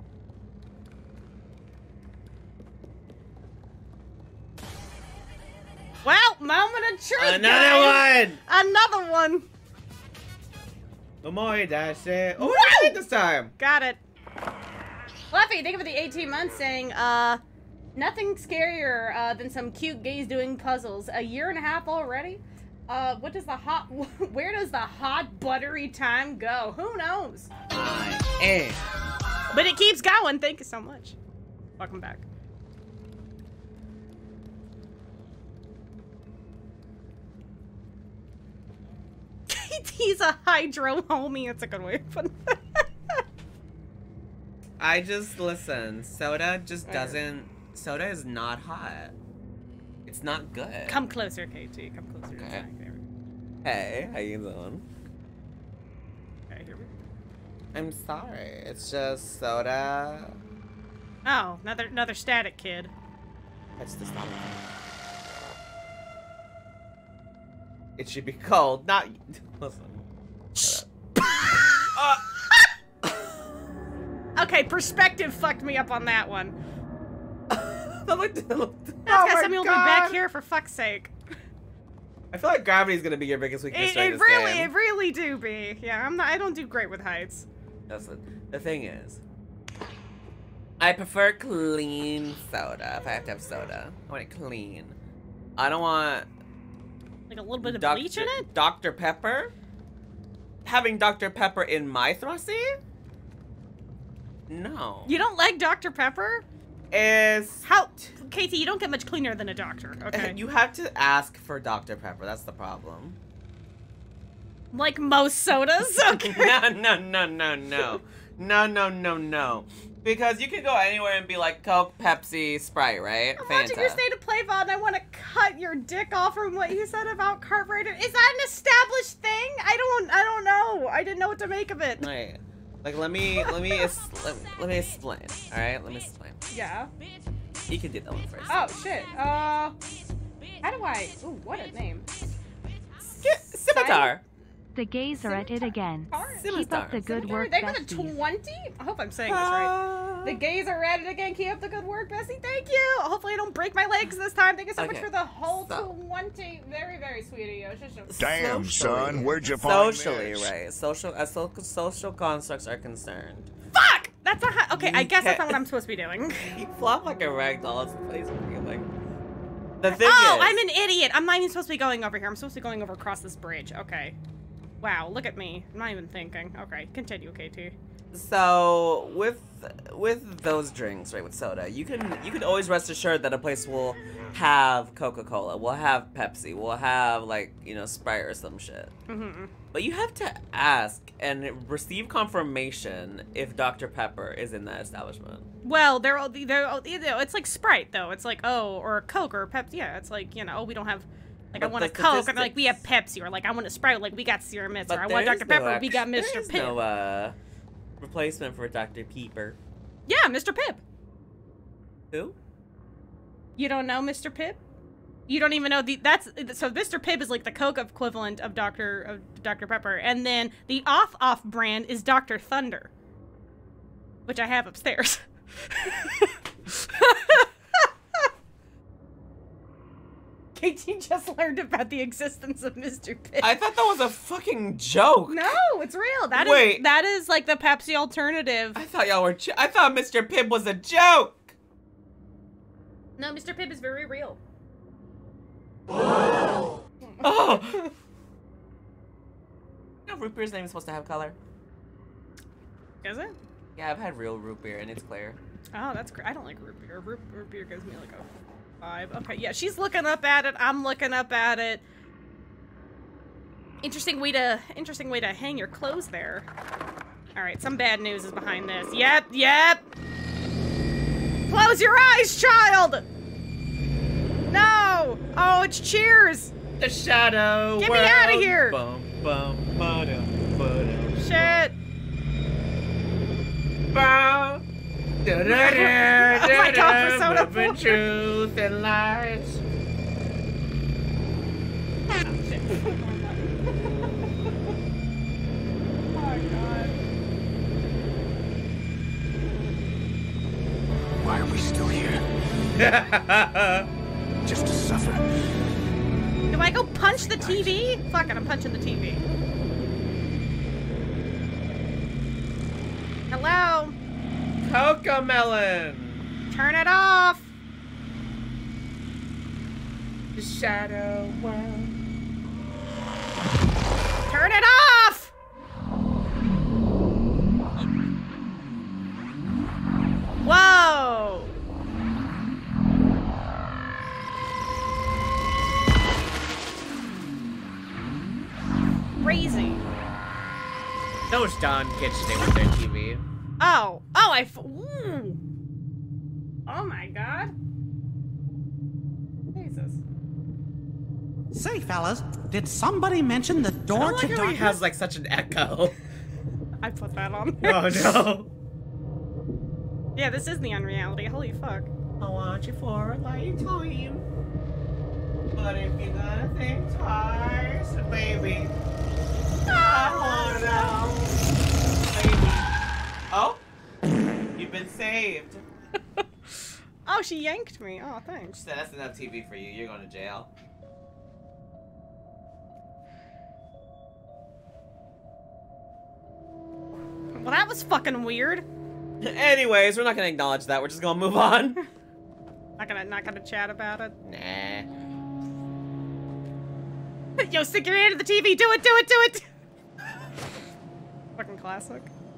Well, moment of truth, Another guys. one. Another one. No more dash it. Oh, I got it this time. Got it. Fluffy, thank you for the 18 months saying, nothing scarier than some cute gays doing puzzles. A year and a half already? Where does the hot buttery time go? Who knows? I am. But it keeps going. Thank you so much. Welcome back. He's a hydro homie. It's a good way of putting it. I just listen. Soda just doesn't. Soda is not hot. It's not good. Come closer, KT. Come closer. Okay. To the mic. There we go. Hey, how you doing? Okay, here we go. I'm sorry. It's just soda. Oh, another static kid. That's the stop. It should be cold, not. Listen. Shut up. Okay, perspective fucked me up on that one. That's Got something will be back here for fuck's sake. I feel like gravity's gonna be your biggest weakness during It this game. really do be. Yeah, I don't do great with heights. Listen, the thing is, I prefer clean soda. If I have to have soda, I want it clean. I don't want Like a little bit of bleach in it? Dr. Pepper? Having Dr. Pepper in my Thrusty? No. You don't like Dr. Pepper? How? Katie, you don't get much cleaner than a doctor, okay? You have to ask for Dr. Pepper. That's the problem. Like most sodas? Okay. No. Because you can go anywhere and be like Coke, Pepsi, Sprite, right? I'm watching your State of Play VOD and I want to cut your dick off from what you said about carburetor. Is that an established thing? I don't know. I didn't know what to make of it. Right. Like let me explain. All right, let me explain. Yeah. You can do that one first. Oh shit. How do I? Ooh, what a name. Scimitar. The gays are at it again. Keep up the good work, They got a besties. 20? I hope I'm saying this right. The gays are at it again. Keep up the good work, Bessie. Thank you. Hopefully I don't break my legs this time. Thank you so much for the whole 20. Very, very sweet of you. Damn, son, where'd you find Socially, this? right? Social constructs are concerned. Fuck! That's not how. Okay, I You guess that's can't- not what I'm supposed to be doing. You flop like a ragdoll. It's place like. The thing Oh, is, I'm an idiot. I'm not even supposed to be going over here. I'm supposed to be going over across this bridge. Okay. Wow, look at me. I'm not even thinking. Okay, continue, KT. So with those drinks, right, with soda, you can always rest assured that a place will have Coca-Cola, will have Pepsi, will have like, you know, Sprite or some shit. Mm-hmm. But you have to ask and receive confirmation if Dr. Pepper is in that establishment. Well, they're all, you know, it's like Sprite though. It's like, oh, or Coke or Pepsi. Yeah, it's like, you know, we don't have. Like, But I want a the Coke, and they're like, we have statistics- Pepsi, or like, I want a Sprite, like, we got Sierra Mist, or But I want there's Dr. no Pepper, we got there Mr. is Pibb. no replacement for Dr. Pepper. Yeah, Mr. Pibb. Who? You don't know Mr. Pibb? You don't even know so Mr. Pibb is like the Coke equivalent of Dr. Pepper, and then the off brand is Dr. Thunder, which I have upstairs. KT just learned about the existence of Mr. Pibb. I thought that was a fucking joke. No, it's real. Wait. That is like the Pepsi alternative. I thought y'all were. I thought Mr. Pibb was a joke. No, Mr. Pibb is very real. Oh. You know, root beer's name is supposed to have color. Is it? Yeah, I've had real root beer and it's clear. Oh, that's great. I don't like root beer. Root beer gives me like a 5. Okay, yeah, she's looking up at it. I'm looking up at it. Interesting way to hang your clothes there. All right, some bad news is behind this. Yep. Close your eyes, child. No. Oh, it's Cheers. The shadow. Get me outta here. Shit. my God, Persona 4. Truth and lies. Why are we still here? Just to suffer. Do I go punch the TV? Fuck it, I'm punching the TV. Hello? Cocomelon. Turn it off. The shadow world. Turn it off. Whoa. Crazy. Those Don Kitchener with their TV. Oh, ooh. Oh my God. Jesus. Say, fellas, did somebody mention the I door don't to like how he darkness? has like such an echo. I put that on. Oh no. Yeah, this is the unreality. Holy fuck. I want you for a lifetime. But if you're gonna think twice, baby, I wanna know. Baby. Oh, you've been saved. Oh, she yanked me. Oh, thanks. So that's enough TV for you. You're going to jail. Well, that was fucking weird. Anyways, we're not gonna acknowledge that. We're just gonna move on. Not gonna chat about it. Nah. Yo, stick your hand in the TV. Do it. Fucking classic.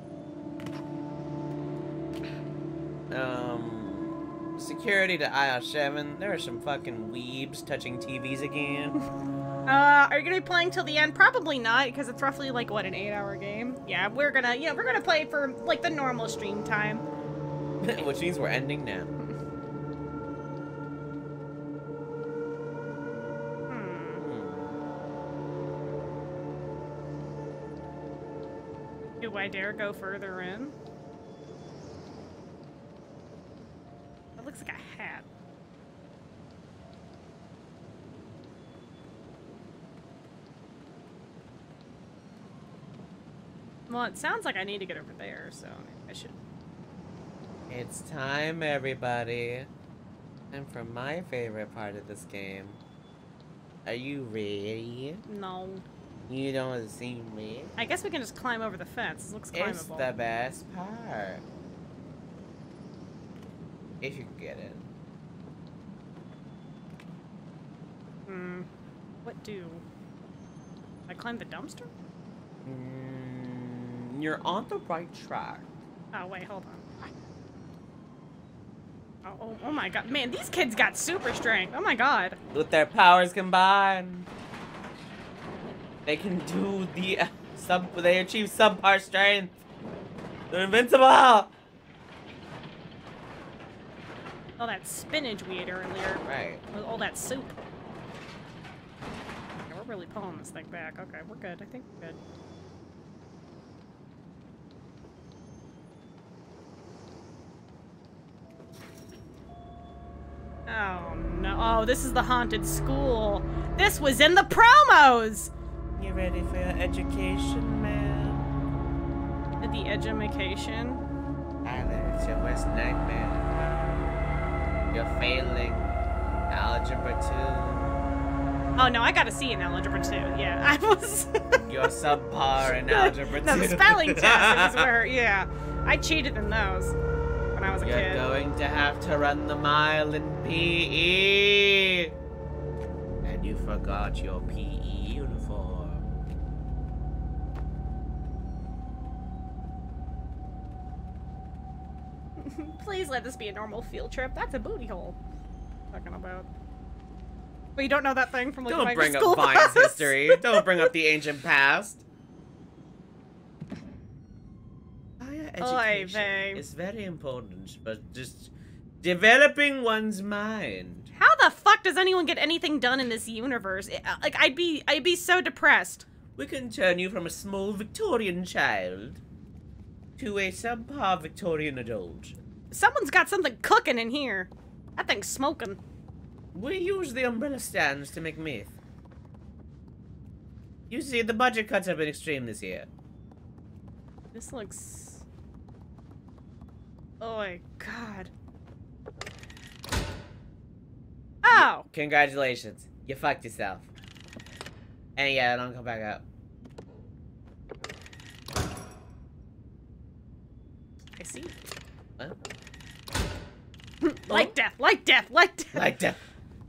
Security to aisle 7. There are some fucking weebs touching TVs again. Are you gonna be playing till the end? Probably not, because it's roughly like what, an 8-hour game? Yeah, we're gonna play for like the normal stream time. Which means we're ending now. Do I dare go further in? That looks like a hat. Well, it sounds like I need to get over there, so I should. It's time, everybody. And for my favorite part of this game. Are you ready? No. You don't see me? I guess we can just climb over the fence. This looks It's climbable. the best part. If you can get it. What do? I climb the dumpster? You're on the right track. Oh, wait, hold on. Oh my god. Man, these kids got super strength. Oh my god. With their powers combined, they can do the they achieve subpar strength. They're invincible. Oh, that spinach we ate earlier. Right. With all that soup. Yeah, we're really pulling this thing back. Okay, we're good. I think we're good. Oh no. Oh, this is the haunted school. This was in the promos! You ready for your education, man? The education. Tyler, it's your worst nightmare. You're failing Algebra 2. Oh no, I got a C in Algebra 2. Yeah, I was. You're subpar in Algebra 2. No, the spelling test is where, yeah. I cheated in those when I was a You're kid. going to have to run the mile in PE. And you forgot your PE uniform. Please let this be a normal field trip. That's a booty hole. Talking about. But you don't know that thing from like Don't my bring school up Vine's bus? history. Don't bring up the ancient past. Higher education Vane. is very important, but just developing one's mind. How the fuck does anyone get anything done in this universe? Like I'd be so depressed. We can turn you from a small Victorian child to a subpar Victorian adult. Someone's got something cooking in here. That thing's smoking. We use the umbrella stands to make meth. You see, the budget cuts have been extreme this year. This looks. Oh my god. Oh! Congratulations. You fucked yourself. And yeah, don't come back up. I see. What? Like death, like death, like death. Like that.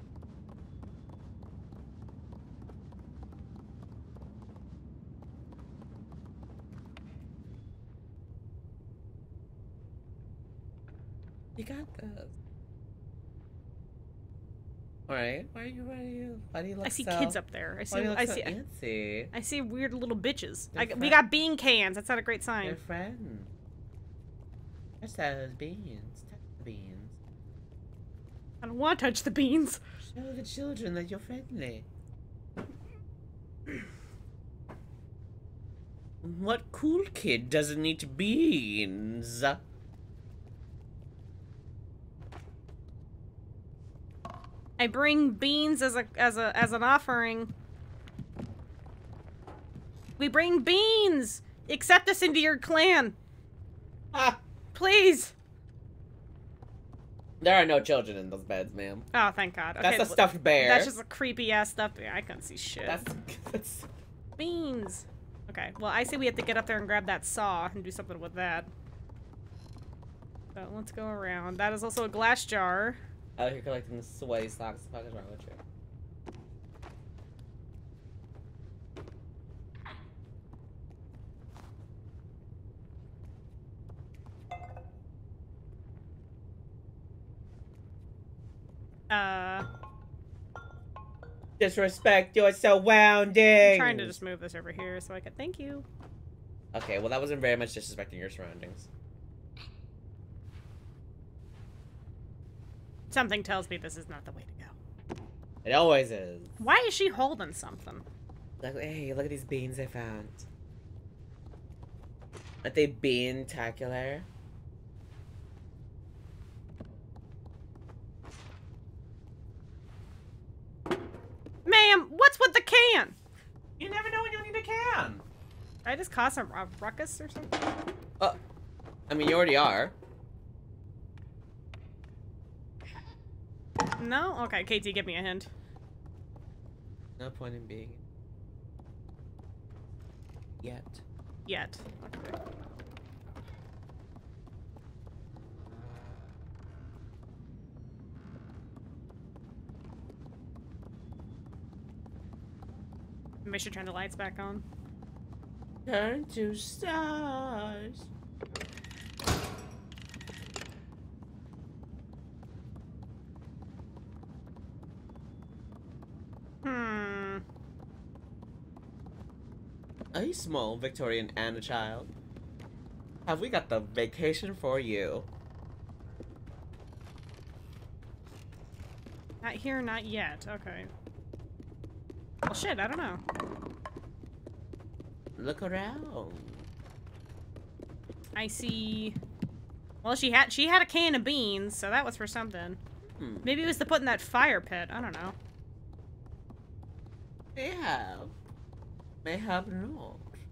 You got this. Alright, why do you look I see so... kids up there. I Why do you look I so see antsy? I see weird little bitches. They're We got bean cans. That's not a great sign. Your friend. Touch those beans. Touch the beans. I don't want to touch the beans. Show the children that you're friendly. What cool kid doesn't eat beans? I bring beans as an offering. We bring beans. Accept us into your clan. Ah, Please. there are no children in those beds, ma'am. Oh, thank God. Okay, That's a well, stuffed bear. That's just a creepy ass stuff. Yeah, I couldn't see shit. That's Beans. Okay, well, I say we have to get up there and grab that saw and do something with that. So let's go around. That is also a glass jar. out here collecting sweaty socks. What the fuck is wrong with you? Disrespect your surroundings. I'm trying to just move this over here so I can. Thank you. Okay, well that wasn't very much disrespecting your surroundings. Something tells me this is not the way to go. It always is. Why is she holding something? Like, hey, look at these beans I found. Aren't they bean-tacular? Ma'am, what's with the can? You never know when you'll need a can. Did I just cause a ruckus or something? I mean, you already are. No? Okay, KT, give me a hint. No point in being. Yet. Yet. Okay. Make sure to turn the lights back on. Turn to stars. A small Victorian Anna child. Have we got the vacation for you? Not here, not yet. Okay. Well, shit, I don't know. Look around. I see. Well, she had a can of beans, so that was for something. Maybe it was to put in that fire pit. I don't know. They have. May have not.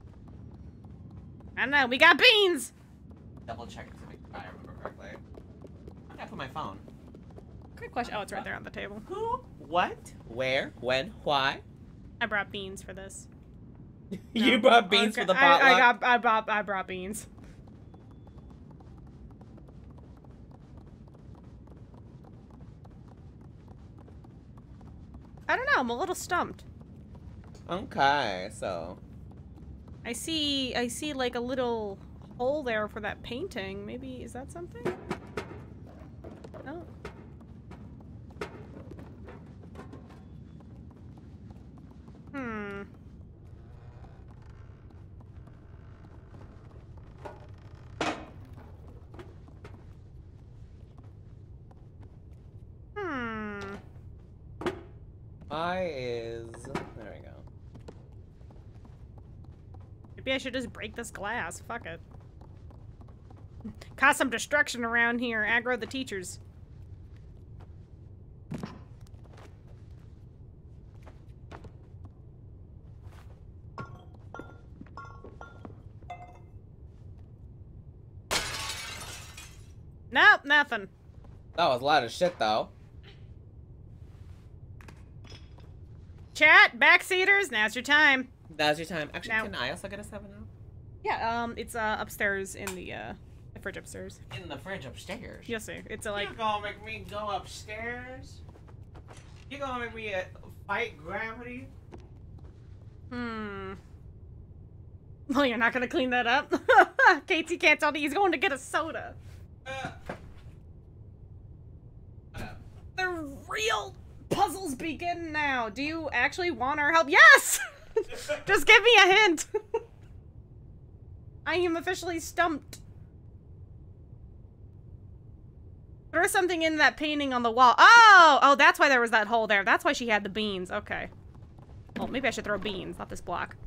I don't know. We got beans. Double check to make sure I remember correctly. Where did I put my phone? Good question. Oh, it's right there on the table. Who? What? Where? When? Why? I brought beans for this. You brought beans Okay, for the potluck? I brought beans. I don't know. I'm a little stumped. Okay, so. I see like a little hole there for that painting. Maybe, is that something? No. There we go. Maybe I should just break this glass. Fuck it. Cause some destruction around here. Aggro the teachers. Nope, nothing. That was a lot of shit, though. Chat, backseaters, now's your time. Now's your time. Actually, Now. can I also get a 7-Up? Yeah, it's upstairs in the fridge upstairs. In the fridge upstairs? You'll see. It's like... You gonna make me go upstairs? You gonna make me fight gravity? Well, you're not gonna clean that up? KT can't tell me he's going to get a soda. The real puzzles begin now. Do you actually want our help? Yes! Just give me a hint. I am officially stumped. Throw something in that painting on the wall. Oh! Oh, that's why there was that hole there. That's why she had the beans. Okay. Well, maybe I should throw beans, not this block.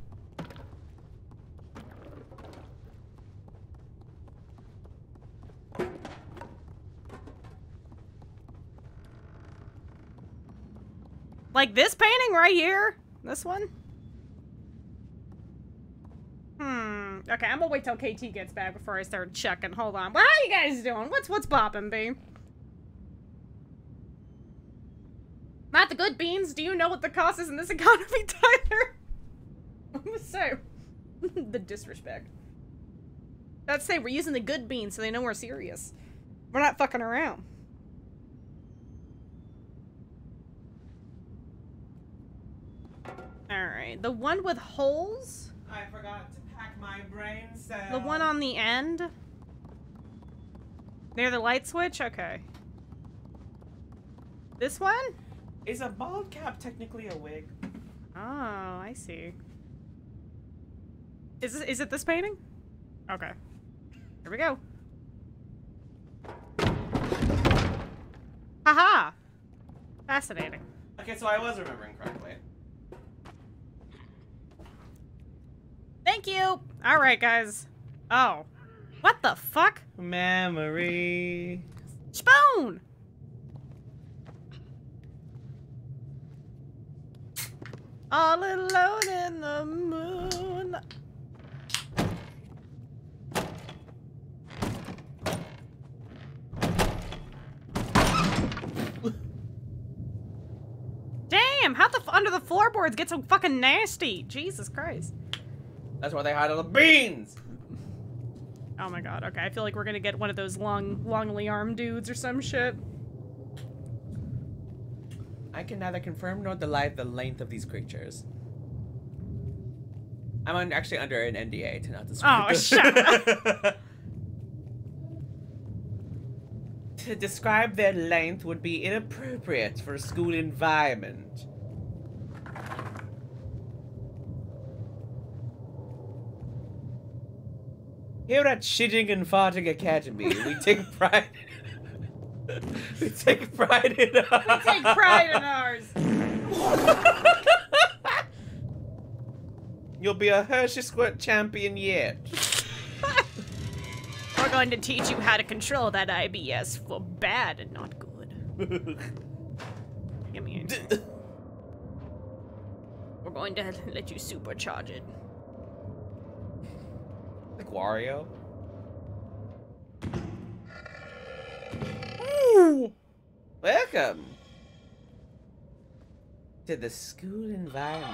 Like this painting right here? This one? Okay, I'm gonna wait till KT gets back before I start checking. Hold on. Well, how you guys doing? What's poppin', B? Not the good beans. Do you know what the cost is in this economy, Tyler? I'm gonna say the disrespect. Let's say we're using the good beans so they know we're serious. We're not fucking around. Alright, the one with holes? I forgot to pack my brain cells. The one on the end? Near the light switch? Okay. This one? Is a bald cap technically a wig? Oh, I see. Is it this painting? Okay. Here we go. Haha! Fascinating. Okay, so I was remembering correctly. Thank you! Alright, guys. Oh. What the fuck? Memory. Spoon! All alone in the moon. Damn! How the under the floorboards get so fucking nasty? Jesus Christ. That's where they hide all the beans! Oh my god, okay. I feel like we're gonna get one of those longly armed dudes or some shit. I can neither confirm nor deny the length of these creatures. I'm actually under an NDA to not describe Oh, this. shut up. To describe their length would be inappropriate for a school environment. Here at Shitting and Farting Academy, we take pride. We take pride in. We take pride in ours. You'll be a Hershey Squirt champion yet. We're going to teach you how to control that IBS for bad and not good. Give me it. We're going to let you supercharge it. Like Wario. Ooh. Welcome to the school environment.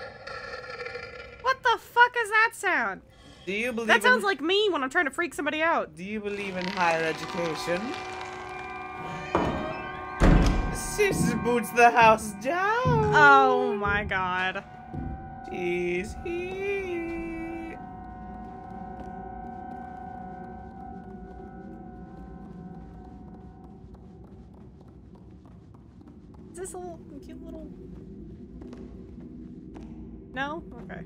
What the fuck is that sound? Do you believe That sounds in, like me when I'm trying to freak somebody out. Do you believe in higher education? Sis boots the house down. Oh my god. She's here. Is this a little cute little? No? Okay.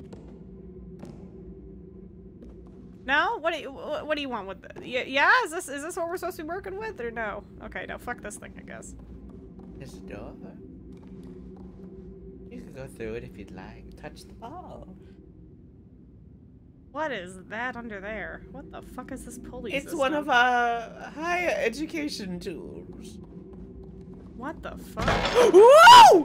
No? What do you want with the, yeah? Is this what we're supposed to be working with or no? Okay, no, fuck this thing, I guess. There's a door. You can go through it if you'd like. Touch the ball. What is that under there? What the fuck is this pulley It's system? one of our higher education tools. What the fuck? Whoa!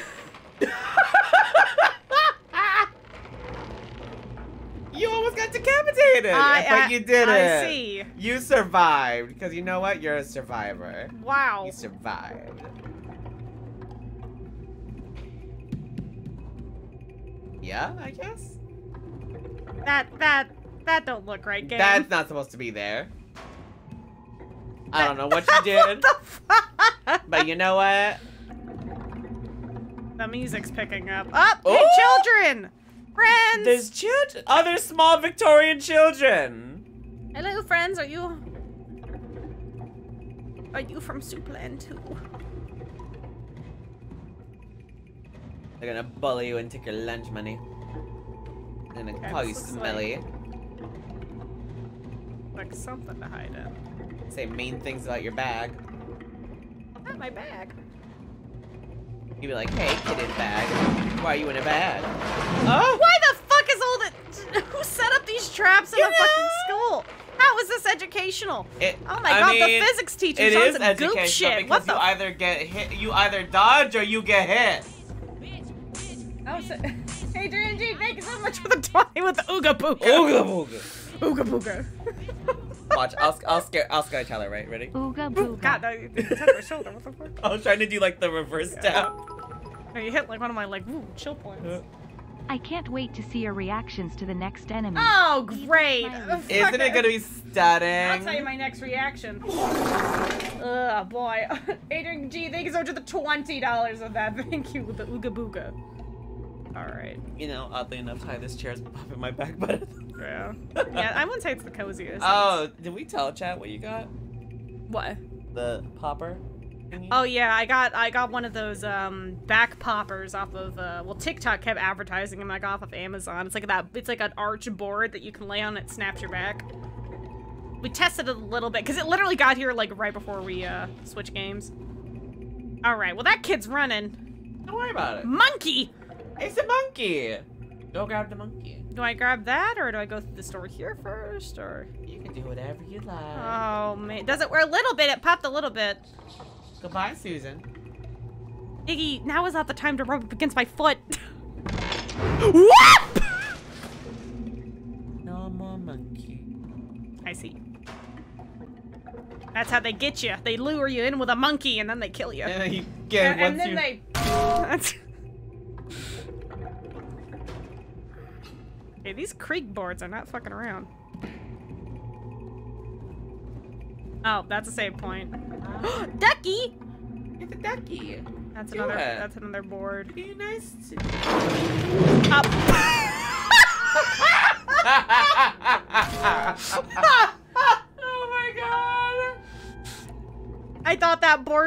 You almost got decapitated, but you didn't. I see. You survived, because you know what? You're a survivor. Wow. You survived. Yeah, I guess. That don't look right, game. That's not supposed to be there. I don't know what you did. What the fuck? But you know what? The music's picking up. Up, hey, Oh! children, friends. There's children, other small Victorian children. Hello, friends. Are you from Soupland too? They're gonna bully you and take your lunch money. They're gonna Okay, call you this looks smelly. Like something to hide in. Say mean things about your bag. Not my bag. You'd be like, hey, kid in bag. Why are you in a bag? Oh! Why the fuck is all the... Who set up these traps in the fucking school? How is this educational? Oh my god, the physics teacher's on some goop shit. Because What the... you either get hit, you either dodge or you get hit. Oh, so... Hey, Dream G, thank you so much for the 20 with the Ooga Booga. Ooga booga. Ooga Booga. Watch, I'll scare Tyler, right? Ready? Ooga booga. God, no, you touched my shoulder. What the fuck? I was trying to do like the reverse tap. No, you hit like one of my like, woo, chill points. I can't wait to see your reactions to the next enemy. Oh, great. Isn't it gonna be stunning? I'll tell you my next reaction. Oh boy. Adrian G, thank you so much for the $20 of that. Thank you with the Ooga Booga. Alright. You know, oddly enough, Ty, this chair's popping my back button. Yeah. Yeah, I wouldn't say it's the coziest. Oh, did we tell chat what you got? What? The popper? Oh yeah, I got one of those back poppers off of well, TikTok kept advertising them like off of Amazon. It's like an arch board that you can lay on and it snaps your back. We tested it a little bit because it literally got here like right before we switched games. All right, well that kid's running. Don't worry about it. Monkey. It's a monkey. Go grab the monkey. Do I grab that or do I go through the store here first or? You can do whatever you like. Oh man, does it? We're a little bit. It popped a little bit. Goodbye, Susan. Iggy, now is not the time to rub up against my foot. Whoop! No more monkey. I see. That's how they get you. They lure you in with a monkey and then they kill you. And then you get and then they. That's... Okay, these creek boards are not fucking around. Oh, that's a save point. Ducky! Get the ducky. That's Do another. it. That's another board. Be nice to. Up.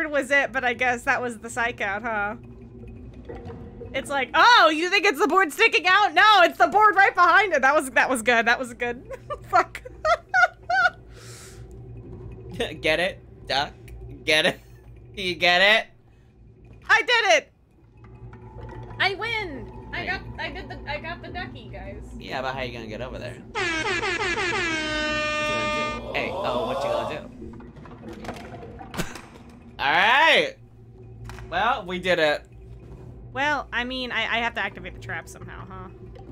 board was it, but I guess that was the psych out, huh? It's like, oh, you think it's the board sticking out? No, it's the board right behind it. That was good. That was good. Fuck. Get it? Duck? Get it? Do you get it? I did it! I win! I got the ducky, guys. Yeah, but how you gonna get over there? What you gonna do? Hey, oh, what you gonna do? Alright! Well, we did it. Well, I mean, I have to activate the trap somehow, huh?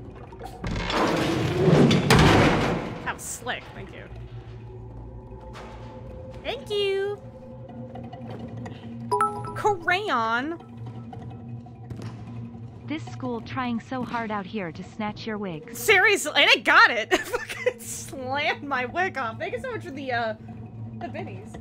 That was slick, thank you. Thank you! Crayon! This school trying so hard out here to snatch your wigs. Seriously, and I got it! Fucking slammed my wig off. Thank you so much for the biddies.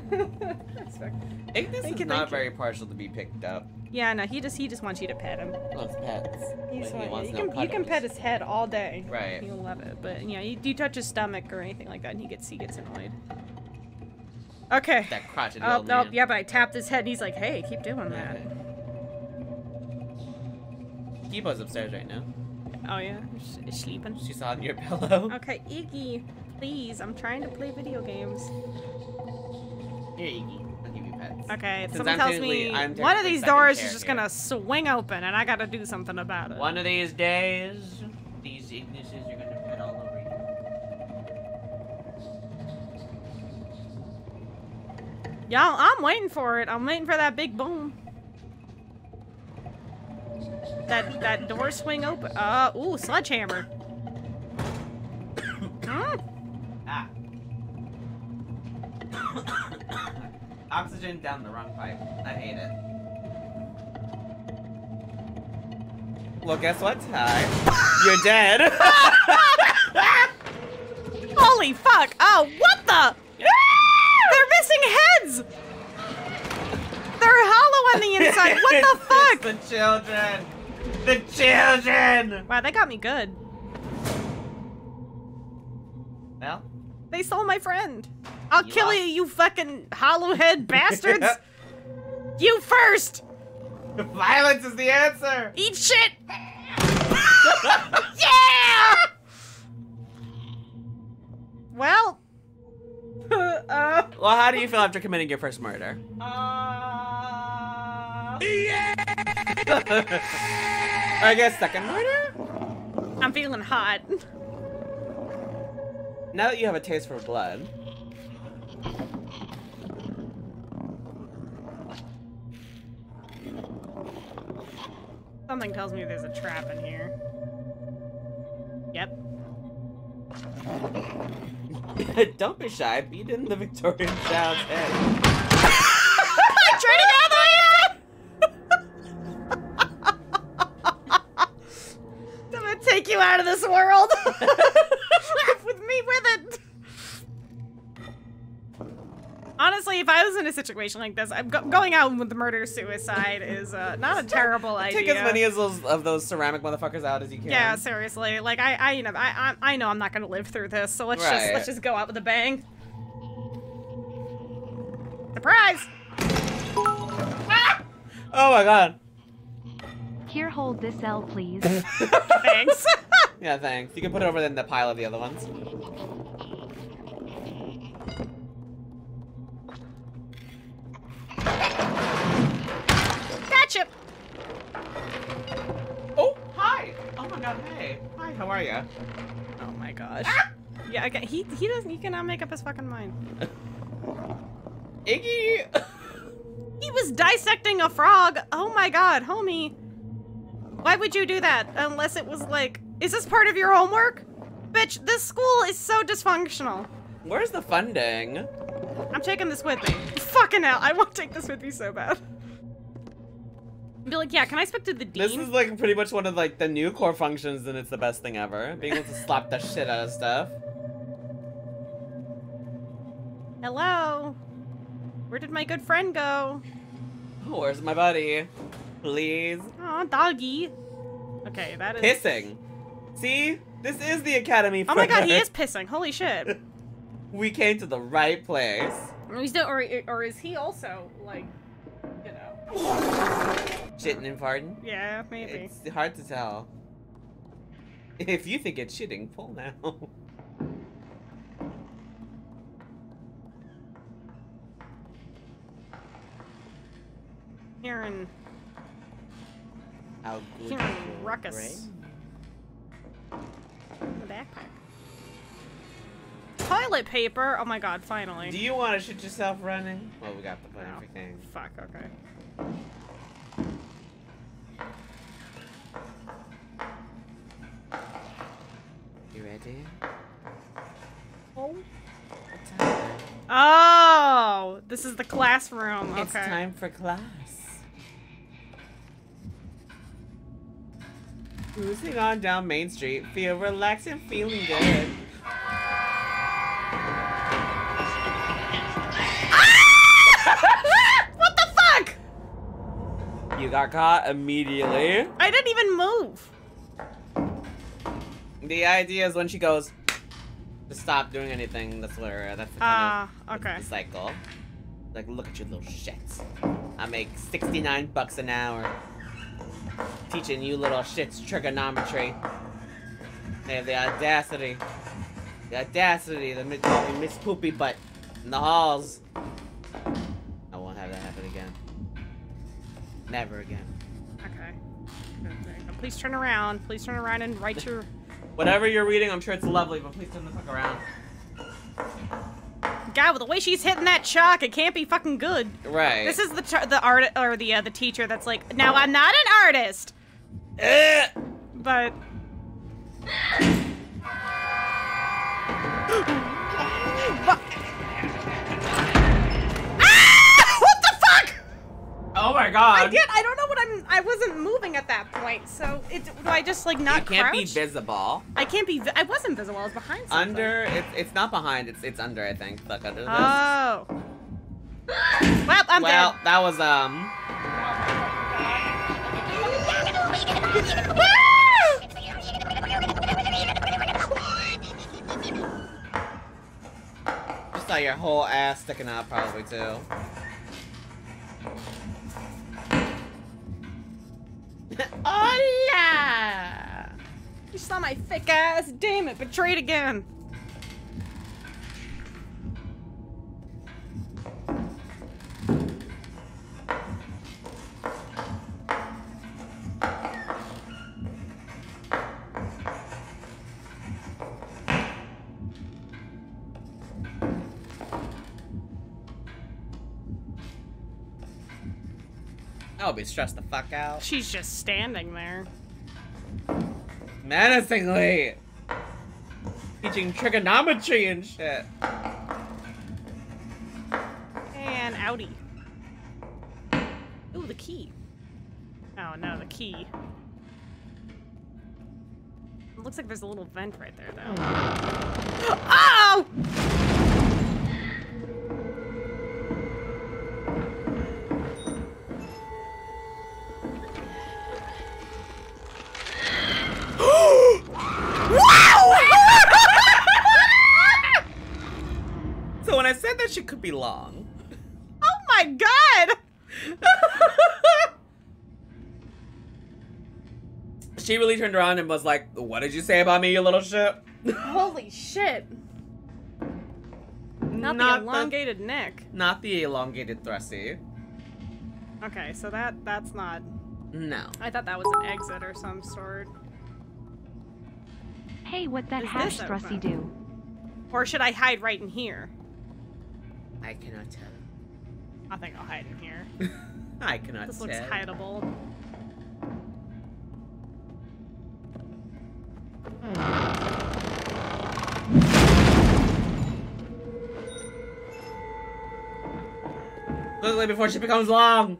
Ignis is not very partial to be picked up. Yeah, no, he just wants you to pet him. Loves pets. He's But he fine. wants You no can cuddles. pet his head all day. Right. He'll love it. But yeah, you touch his stomach or anything like that, and he gets annoyed. Okay. That crotchety Oh, old no, man. yeah, but I tapped his head, and he's like, "Hey, keep doing that." Kibo's upstairs right now. Oh yeah, she's sleeping. She's on your pillow. Okay, Iggy, please, I'm trying to play video games. Here, Iggy. I'll give you pets. Okay, Since someone I'm tells technically- me I'm one of technically these second doors chair is just here. gonna swing open, and I gotta do something about it. One of these days, these Ignises are gonna pet all over you. Y'all, I'm waiting for it. I'm waiting for that big boom. That door swing open. Ooh, sledgehammer. Ah. Oxygen down the wrong pipe. I hate it. Well, guess what, Ty? You're dead. Holy fuck! Oh, what the? They're missing heads! They're hollow on the inside. What the fuck? It's the children. The children. Wow, they got me good. Well, They stole my friend. I'll You kill lost. you, you fucking hollow head bastards. You first. violence is the answer. Eat shit. Yeah. Well. Well, how do you feel after committing your first murder? I guess second murder? I'm feeling hot. Now that you have a taste for blood. Something tells me there's a trap in here. Yep. Don't be shy. Beat in the Victorian child's head. I'm trying to get out of the way. I'm gonna take you out of this world. With me with it. Honestly, if I was in a situation like this, going out with the murder-suicide is not a terrible idea. Take as many of those ceramic motherfuckers out as you can. Yeah, seriously. Like I know I'm not gonna live through this, so let's just go out with a bang. Surprise! Ah! Oh my god. Here, hold this L, please. Thanks. Yeah, thanks. You can put it over in the pile of the other ones. Gotcha. Oh, hi. Oh my god, hey. Hi, how are ya? Oh my gosh. Yeah, okay. He cannot make up his fucking mind. Iggy! He was dissecting a frog. Oh my god, homie. Why would you do that? Unless it was like, is this part of your homework? Bitch, this school is so dysfunctional. Where's the funding? I'm taking this with me. Fucking hell, I want to take this with me so bad. Be like, yeah, can I speak to the dean? This is like pretty much one of like the new core functions, and it's the best thing ever. Being able to slap the shit out of stuff. Hello? Where did my good friend go? Oh, where's my buddy? Please. Aw, doggy. Okay, that is... Pissing. See? This is the academy for Oh my god, he is pissing. Holy shit. We came to the right place. Or is he also, like, Shitting and farting? Yeah, maybe. It's hard to tell. If you think it's shitting, pull now. Hearing How good is Hearing your ruckus. brain? in the backpack. Toilet paper? Oh my god, finally. Do you want to shit yourself running? Well, we got the fun No. everything. Fuck, okay. You ready? Oh. Oh, this is the classroom. Okay. It's time for class. Cruising on down Main Street, feel relaxed and feeling good. What the fuck? You got caught immediately. I didn't even move. The idea is when she goes to stop doing anything, that's where that's the kind of okay. the cycle. Like, look at you little shits. I make 69 bucks an hour teaching you little shits trigonometry. They have the audacity to call me Miss Poopy Butt in the halls. I won't have that happen again. Never again. Okay. There you go. Please turn around. Please turn around and write your... Whatever you're reading, I'm sure it's lovely, but please turn the fuck around. God, with the way she's hitting that chalk, it can't be fucking good. Right. This is the art or the teacher that's like, now I'm not an artist, but. What the fuck? Oh my god. I don't know what I wasn't moving at that point, so do I just like not You can't crouch? be visible. I can't be. I wasn't visible. I was behind something. Under, it's not behind. It's under. I think. Look under this. Oh. Well, I'm well, dead. that was Just saw your whole ass sticking out, probably too. Hola! You saw my thick ass. Damn it, betrayed again. I'll be stressed the fuck out. She's just standing there. Menacingly! Teaching trigonometry and shit. And outie. Ooh, the key. Oh no, the key. It looks like there's a little vent right there, though. Oh! So when I said that shit could be long. Oh my god! She really turned around and was like, what did you say about me, you little shit? Holy shit. Not the elongated neck. Not the elongated thrusty. Okay, so that's not... No. I thought that was an exit or some sort. Hey, what that Is hash this thrusty open? do? Or should I hide right in here? I cannot tell. I think I'll hide in here. I cannot This tell. looks hideable. Quickly before she becomes long.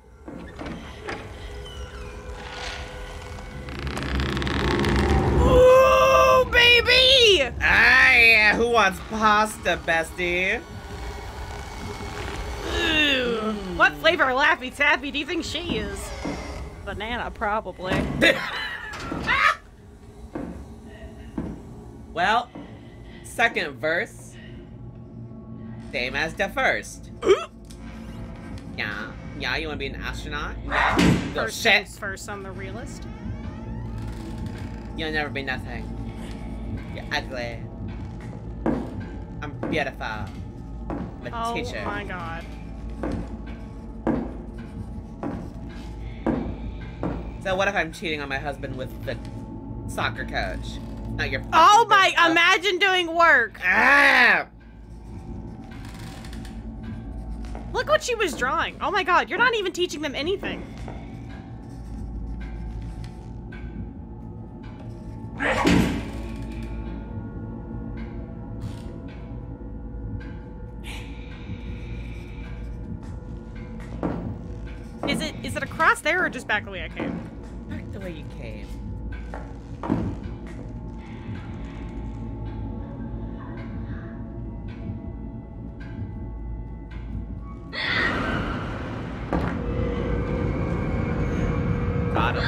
Ooh, baby! Ah, yeah. Who wants pasta, bestie? Ooh. What flavor of Laffy Taffy do you think she is? Banana, probably. Well, second verse. Same as the first. Yeah. Yeah, you wanna be an astronaut? Yeah. Little First shit. things first, I'm the realist. You'll never be nothing. You're ugly. I'm beautiful. I'm a teacher. Oh my god. So what if I'm cheating on my husband with the soccer coach? Not your Oh fucking my, business. imagine doing work. Ah! Look what she was drawing. Oh my god, you're not even teaching them anything. Is it across there or just back the way I came? Back the way you came. Got him.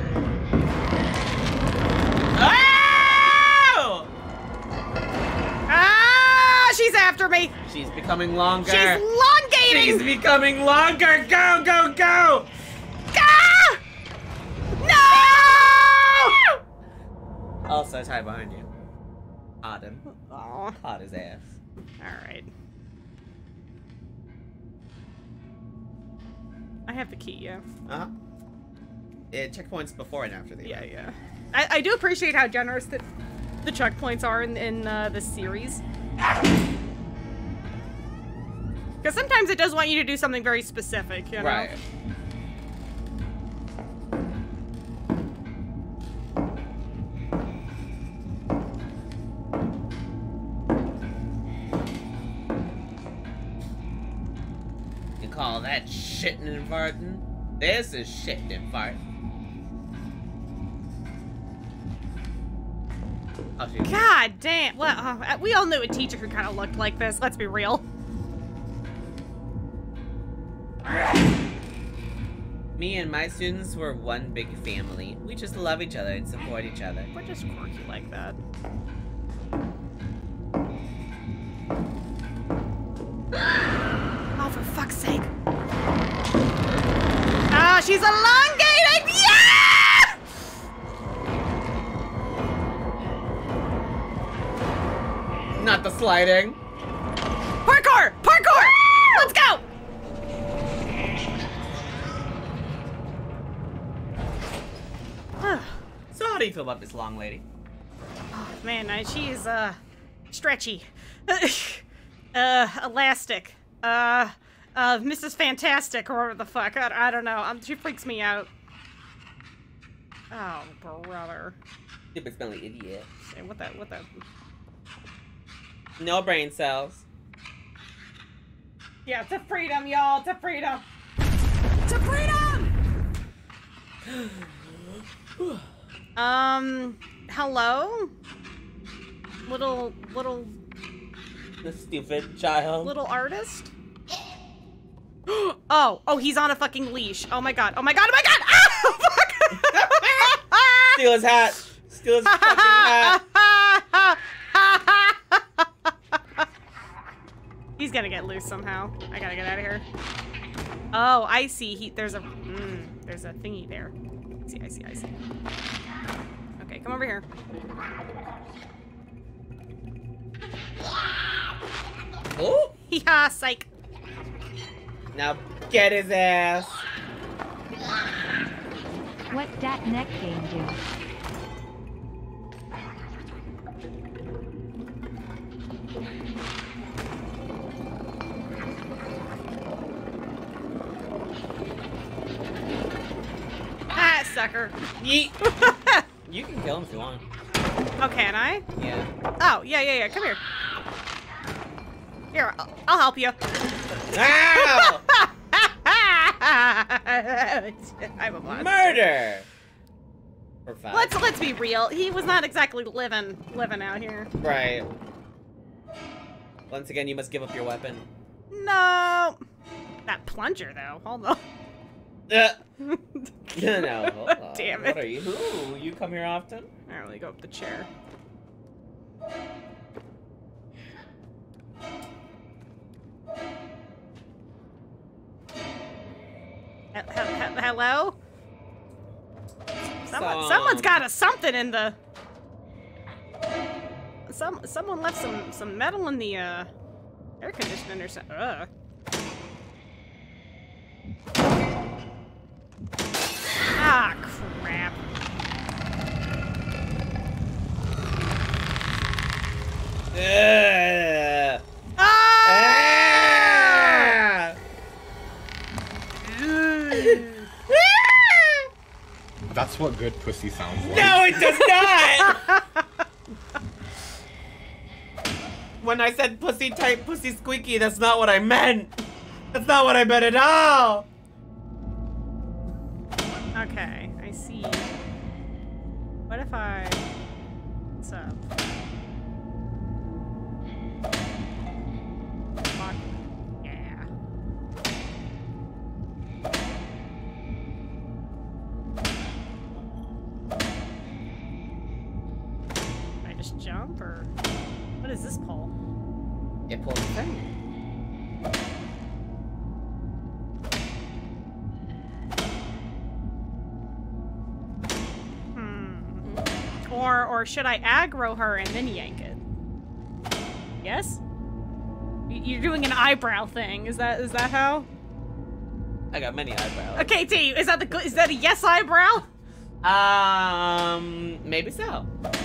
Oh! Ah, she's after me. She's becoming longer. She's elongating. She's becoming longer. Go, go, go! Ah! No! Also, tied behind you. Caught him. Oh, Caught his ass. all right. I have the key, yeah. Uh-huh. It checkpoints before and after the Yeah, event. yeah. I do appreciate how generous the checkpoints are in this series. Because sometimes it does want you to do something very specific, you know? Right. You call that shitting and farting? This is shitting and farting. Oh, she's God damn. Well, we all knew a teacher who kind of looked like this. Let's be real. Me and my students were one big family. We just love each other and support each other. We're just quirky like that. Oh, for fuck's sake. Ah, she's elongating! Yeah! Not the sliding. Parkour! Parkour! Let's go! So how do you feel about this long lady? Oh, man, she is, stretchy. Elastic. Mrs. Fantastic, or whatever the fuck. I don't know. She freaks me out. Oh, brother. Stupid smelly idiot. Hey, what the? No brain cells. Yeah, to freedom, y'all. To freedom. To freedom! Hello? Little The stupid child. little artist? Oh, he's on a fucking leash. Oh my god. Oh my god. Oh my god. Ah, fuck. Steal his hat. Steal his fucking hat. He's gonna get loose somehow. I gotta get out of here. Oh, I see. There's a thingy there. I see. Okay, come over here. Oh! Hee-ha, psych. Now get his ass. What dat neck game do? Ah, sucker. Yeet. You can kill him if you want. Oh, can I? Yeah. Oh, yeah. Come here. Here, I'll help you. Ow! I'm a monster. Murder! For fun. Let's be real. He was not exactly living out here. Right. Once again, you must give up your weapon. No. That plunger, though. Hold on. No, hold on. Damn What it. are you? Who? You come here often? I don't really go up the chair. Hello? Someone's got something in the... Someone left some metal in the air conditioning or something. Ah, crap. That's what good pussy sounds like. No, it does not! When I said pussy tight, pussy squeaky, that's not what I meant. That's not what I meant at all. Okay, I see. What if I... What's up? Fuck. Yeah. I just jump, or... What is this pole? It pulls the thing. Or should I aggro her and then yank it? Yes? You're doing an eyebrow thing. Is that how? I got many eyebrows. Okay, T, is that a yes eyebrow? Maybe so.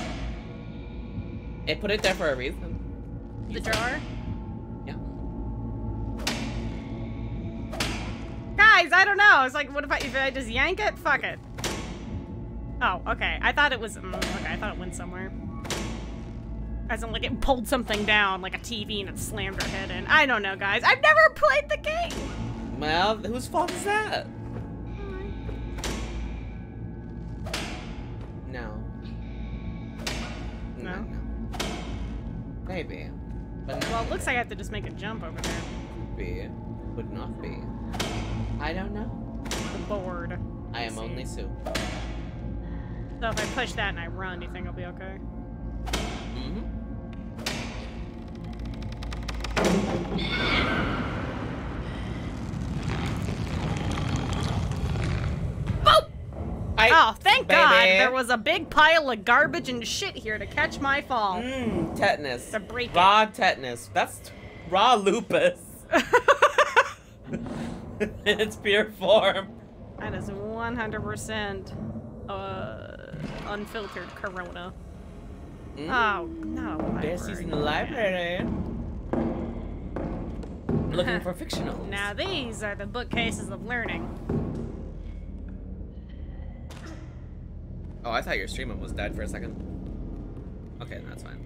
It put it there for a reason. The jar? Yeah. Guys, I don't know. It's like, what if I just yank it? Fuck it. Oh, okay. I thought it was, okay, I thought it went somewhere. As in, like, it pulled something down, like a TV, and it slammed her head in. I don't know, guys. I've never played the game! Well, whose fault is that? No. No? Maybe. But no. Well, it looks like I have to just make a jump over there. Be. Would not be. I don't know. The board. I am only Sue. So if I push that and I run, do you think I'll be okay? Mm-hmm. Boop! Oh, thank baby. God! There was a big pile of garbage and shit here to catch my fall. Tetanus. To break it. Raw tetanus. That's raw lupus. In its pure form. That is 100% unfiltered corona. Oh, no. Bessie's in the library. Looking for fictional. Now these are the bookcases of learning. Oh, I thought your stream almost died for a second. Okay, that's fine.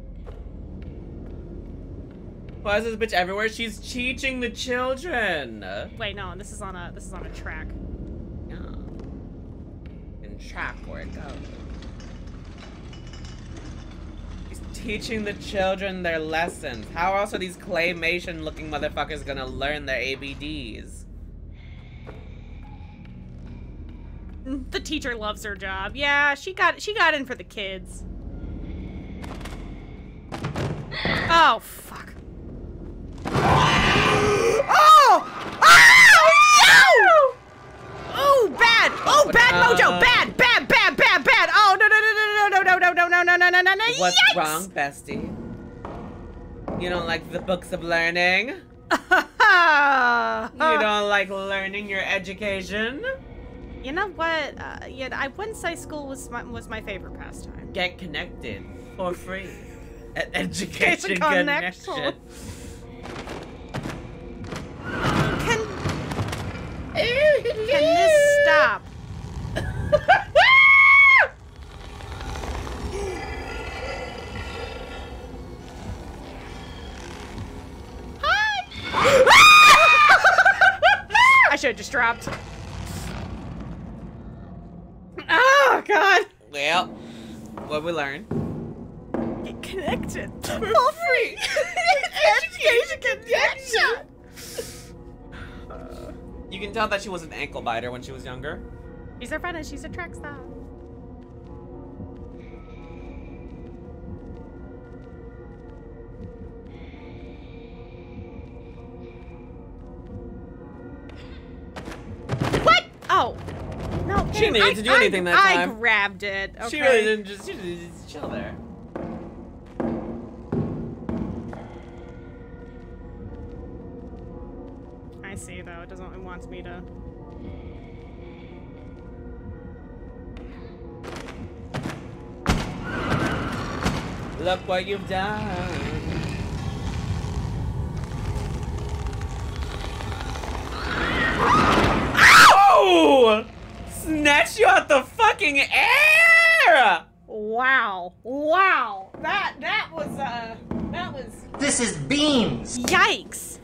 Why is this bitch everywhere? She's teaching the children. Wait, no, this is on a track. Yeah. In track where it goes. She's teaching the children their lessons. How else are these claymation looking motherfuckers gonna learn their ABDs? The teacher loves her job. Yeah, she got in for the kids. Oh, fuck. Oh! Oh! No! Oh, bad! Oh, bad mojo! Bad! Oh, no! What's Yikes! wrong, bestie? You don't like the books of learning? You don't like learning your education? You know what? Yeah, I wouldn't say school was my favorite pastime. Get connected for free at Education Connection. Can this stop? Hi! I should have just dropped. Oh, God. Well, what we learn? Get connected. For free. Education Connection. You can tell that she was an ankle biter when she was younger. She's our friend and she's a track star. What? Oh. She didn't need to do anything that I time. grabbed it. Okay. She really didn't just, she just chill there. I see though. It wants me to. Look what you've done. Ow! Snatch you out the fucking air! Wow. Wow. That was This is beans. yikes.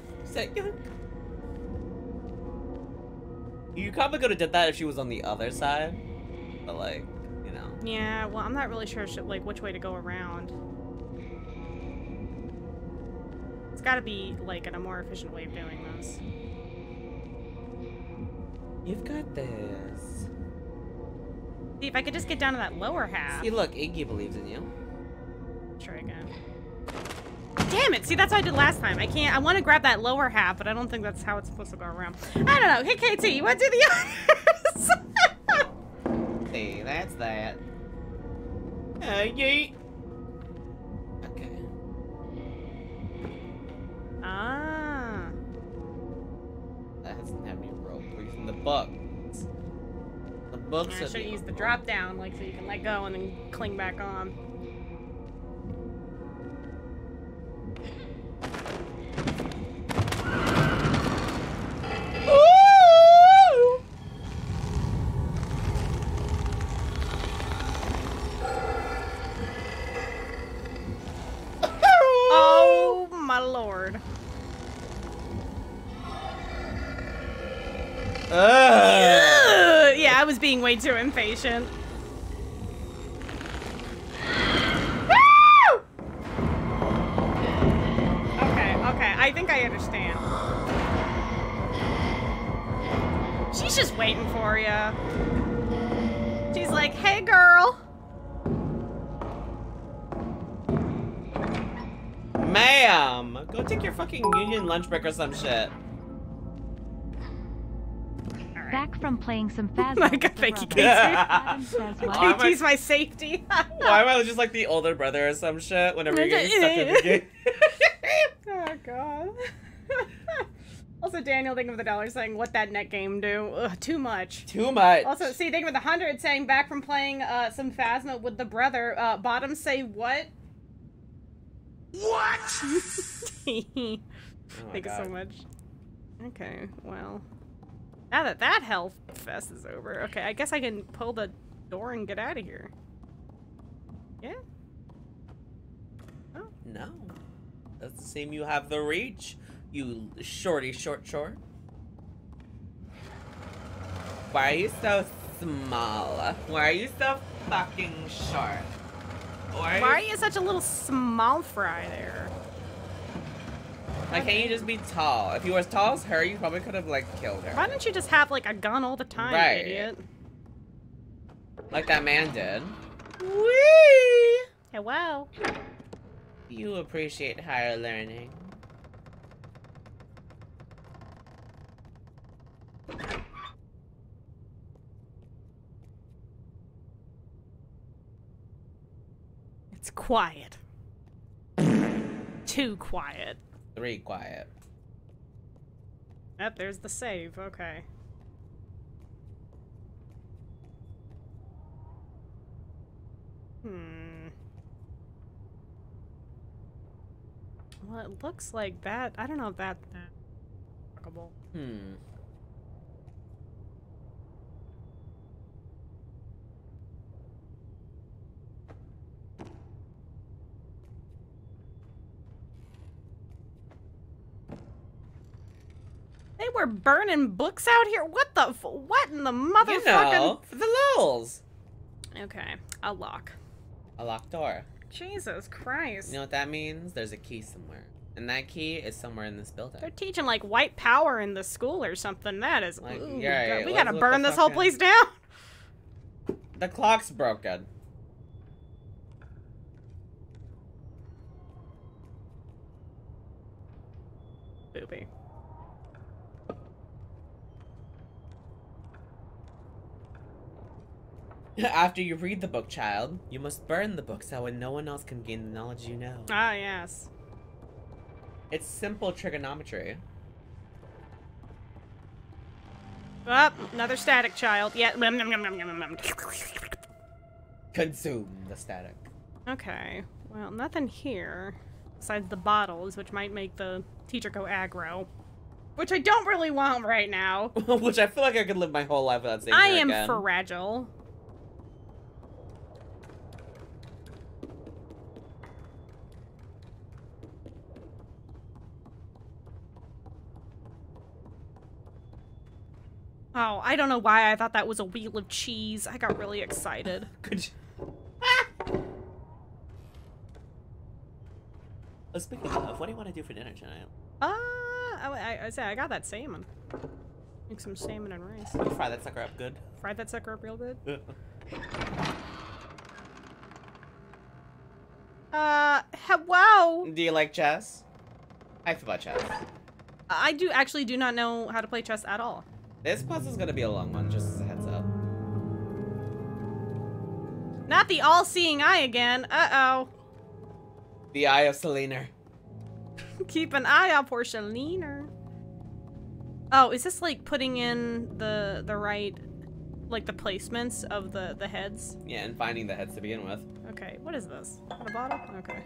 You probably could have did that if she was on the other side. But like, you know. Yeah, well, I'm not really sure like which way to go around. It's got to be like in a more efficient way of doing this. You've got this. See, if I could just get down to that lower half. See, look, Iggy believes in you. Try again. Damn it! See, that's what I did last time. I can't. I want to grab that lower half, but I don't think that's how it's supposed to go around. I don't know. Hey, KT, you want to do the others? See, that's that. Yeet. Okay. Ah. That doesn't have any rope. We're using the book. The book I should should be use the on. drop down, like so you can let go and then cling back on. Oh my lord. Ugh. Yeah, I was being way too impatient. Woo! Okay, I think I understand. She's just waiting for you. She's like, hey girl. Ma'am, go take your fucking union lunch break or some shit. Back from playing some Phasma. My God, thank you, Katie. Adam says what? KT's my safety. Why am I just like the older brother or some shit whenever you're getting stuck in the game? Oh god. Also, Daniel, think of the dollar saying, what that net game do? Ugh, too much. Too much. Also, see, think of the 100 saying, back from playing some Phasma with the brother. Bottom say what? What? Thank you so much. Okay, well. Now that that health fest is over, okay, I guess I can pull the door and get out of here. Yeah? Oh. No. Doesn't seem you have the reach, you shorty short. Why are you so small? Why are you so fucking short? Why are you such a little small fry there? Like, can't you just be tall? If you were as tall as her, you probably could have, like, killed her. Why don't you just have, like, a gun all the time, Right. idiot? Like that man did. Whee! Hello. You appreciate higher learning. It's quiet. Too quiet. 3 quiet. Yep, there's the save. Okay. Well, it looks like that. I don't know if that's workable. They were burning books out here? What the what in the motherfucking... You know, for the lulz. Okay, a lock. A locked door. Jesus Christ. You know what that means? There's a key somewhere. And that key is somewhere in this building. They're teaching like white power in the school or something. That is... Like, ooh, yeah, God, yeah, we let's gotta look burn the this whole fuck place in. down. The clock's broken. Boopy. After you read the book, child, you must burn the book so no one else can gain the knowledge you know. Ah, yes. It's simple trigonometry. Oh, another static child. Yeah. Consume the static. Okay. Well, nothing here besides the bottles, which might make the teacher go aggro. Which I don't really want right now. Which I feel like I could live my whole life without seeing I her am again. fragile. Oh, I don't know why I thought that was a wheel of cheese. I got really excited. Could you... Oh, speaking of, what do you want to do for dinner tonight? I say I got that salmon. Make some salmon and rice. Fry that sucker up good. Fried that sucker up real good. Wow. Do you like chess? I feel about chess. I do not know how to play chess at all. This puzzle's gonna be a long one, just as a heads up. Not the all-seeing eye again. Uh-oh. The Eye of Selena. Keep an eye out for Selena. Oh, is this like putting in the right, like the placements of the heads? Yeah, and finding the heads to begin with. Okay, what is this? At the bottom? Okay.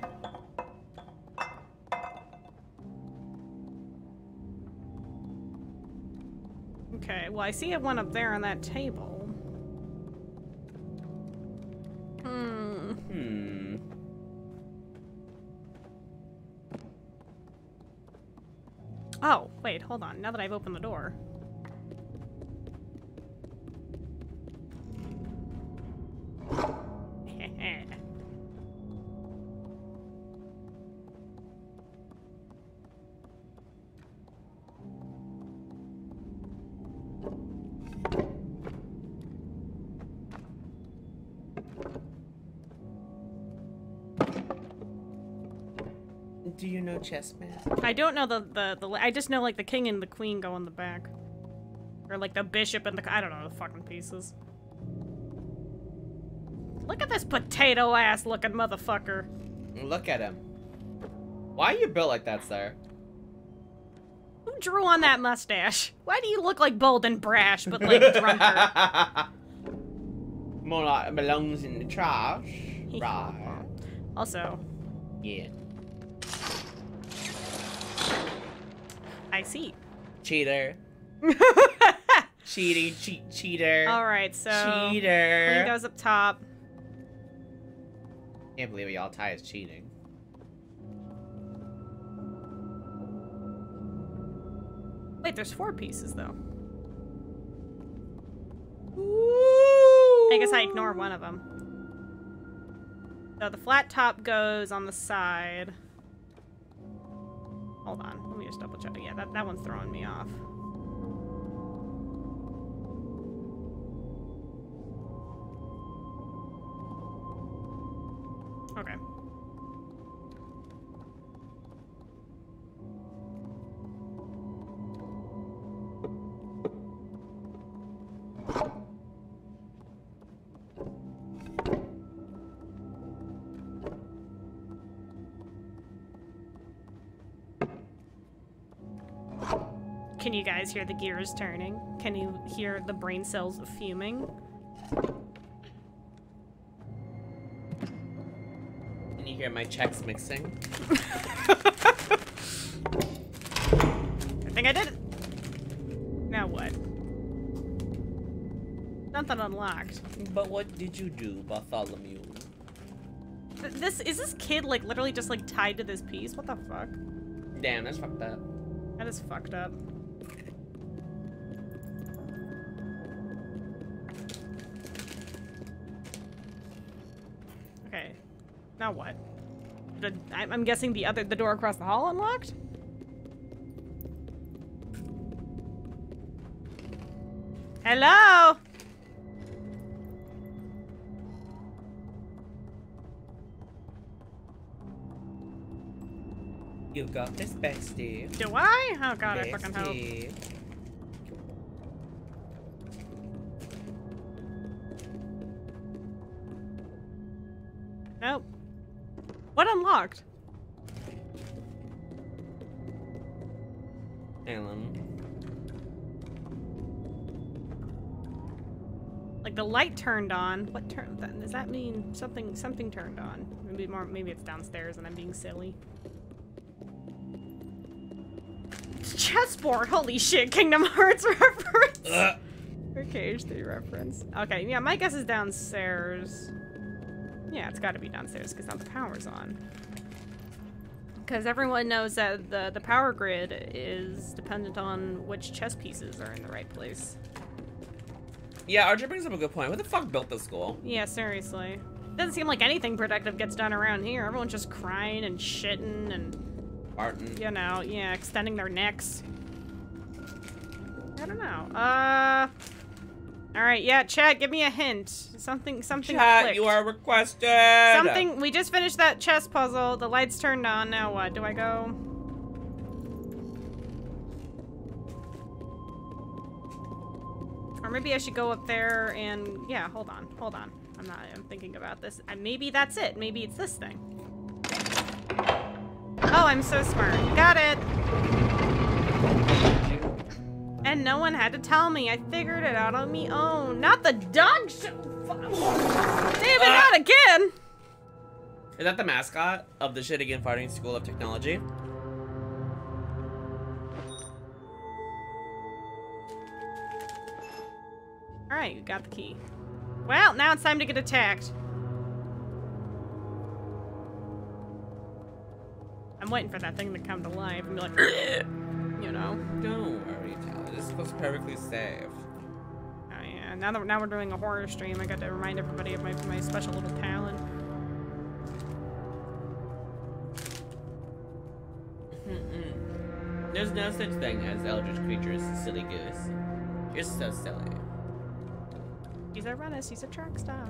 Okay, well I see one up there on that table. Oh, wait, hold on. Now that I've opened the door. Do you know chessman? I don't know I just know like the king and the queen go on the back. Or like the bishop and I don't know the fucking pieces. Look at this potato ass looking motherfucker. Look at him. Why are you built like that, sir? Who drew on that mustache? Why do you look like bold and brash but like drunker? More like it belongs in the trash. Right. Also. Yeah. I see. Cheater. Cheater. Alright, so cheater. Queen goes up top. Can't believe y'all tie is cheating. Wait, there's 4 pieces though. Ooh. I guess I ignore one of them. So the flat top goes on the side. Hold on, let me just double check. Yeah, that one's throwing me off. Okay. Can you guys hear the gears turning? Can you hear the brain cells fuming? Can you hear my checks mixing? I think I did it. Now what? Nothing unlocked. But what did you do, Bartholomew? Is this kid like literally just like tied to this piece? What the fuck? Damn, that's fucked up. That is fucked up. Okay. Now what? I'm guessing the door across the hall unlocked? Hello? You got this, bestie. Do I? Oh god, I fucking hope. What unlocked? Alan. Like the light turned on. What turned? Does that mean something turned on? Maybe it's downstairs and I'm being silly. It's chessboard. Holy shit! Kingdom Hearts reference. Okay, H3 reference. Okay, yeah, my guess is downstairs. Yeah, it's got to be downstairs because now the power's on. Because everyone knows that the power grid is dependent on which chess pieces are in the right place. Yeah, Archer brings up a good point. Who the fuck built this school? Yeah, seriously. Doesn't seem like anything productive gets done around here. Everyone's just crying and shitting and... Martin. You know, yeah, extending their necks. I don't know. Alright, yeah, chat, give me a hint. Something Chat, clicked. you are requested! Something, we just finished that chess puzzle. The lights turned on. Now what? Do I go? Or maybe I should go up there and... Yeah, hold on. I'm thinking about this. Maybe that's it. Maybe it's this thing. Oh, I'm so smart. Got it! And no one had to tell me. I figured it out on me own. Not the dog shit. Damn it, not again! Is that the mascot of the Shit Again Fighting School of Technology? Alright, you got the key. Well, now it's time to get attacked. I'm waiting for that thing to come to life and be like, you know. Don't worry, Tyler. This was perfectly safe. Oh yeah, now we're doing a horror stream. I got to remind everybody of my special little talent. There's no such thing as eldritch creatures, silly goose. You're so silly. He's a runner, he's a track star.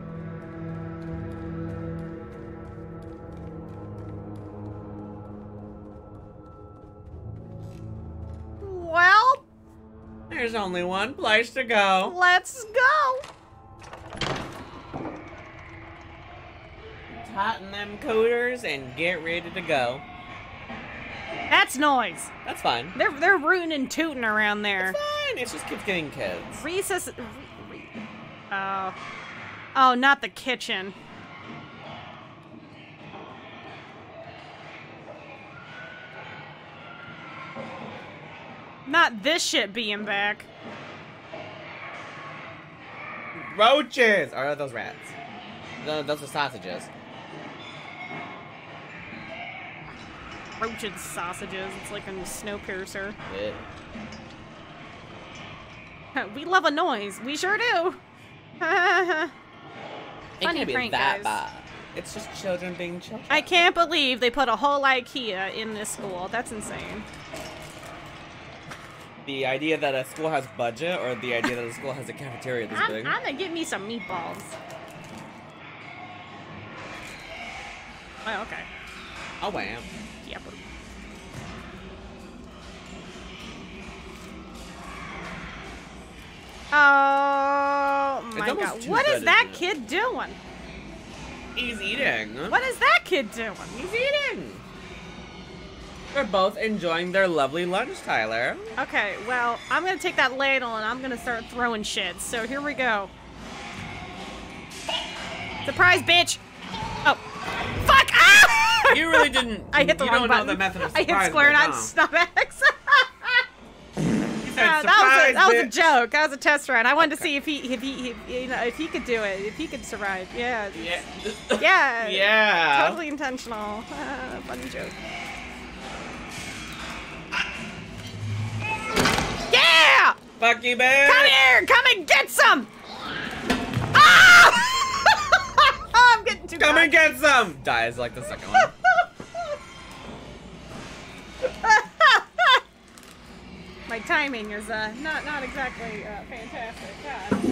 Well, there's only one place to go. Let's go. Tighten them cooters and get ready to go. That's noise. That's fine. They're rooting and tooting around there. It's fine. It's just kids getting kids. Recess. Oh, not the kitchen. Not this shit being back. Roaches! Or are those rats? No, those are sausages. Roaches, sausages. It's like in Snowpiercer. Yeah. We love a noise. We sure do. It Funny can't be prank, that guys. bad. It's just children being children. I can't believe they put a whole IKEA in this school. That's insane. The idea that a school has budget, or the idea that a school has a cafeteria this big? I'm gonna get me some meatballs. Oh, okay. Oh, wow. Yep. Oh my god. What is that kid doing? He's eating. What is that kid doing? He's eating. They're both enjoying their lovely lunch, Tyler. Okay, well, I'm gonna take that ladle and I'm gonna start throwing shit. So here we go. Surprise, bitch! Oh. Fuck! Ah! You really didn't. I hit the wrong button. Know the method of I hit square, not stop X. That was a joke. That was a test run. I wanted to see if he could do it, if he could survive. Yeah. Yeah. Yeah. Yeah. Totally intentional. Funny joke. Yeah! Fuck you, babe. Come here! Come and get some! Ah! I'm getting too Come and get some! Dies like the second one. My timing is not exactly fantastic. God.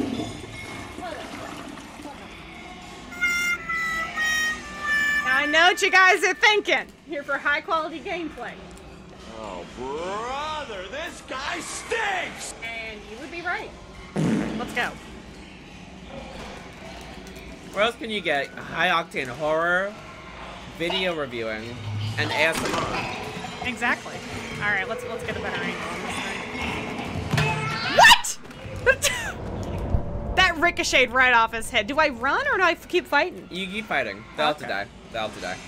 Now I know what you guys are thinking. Here for high quality gameplay. Oh, brother, this guy stinks! And you would be right. Let's go. Where else can you get high octane horror, video reviewing, and ASMR. Exactly. All right, let's get a better angle on this thing. What? That ricocheted right off his head. Do I run or do I keep fighting? You keep fighting. They'll have to die. They'll have to die.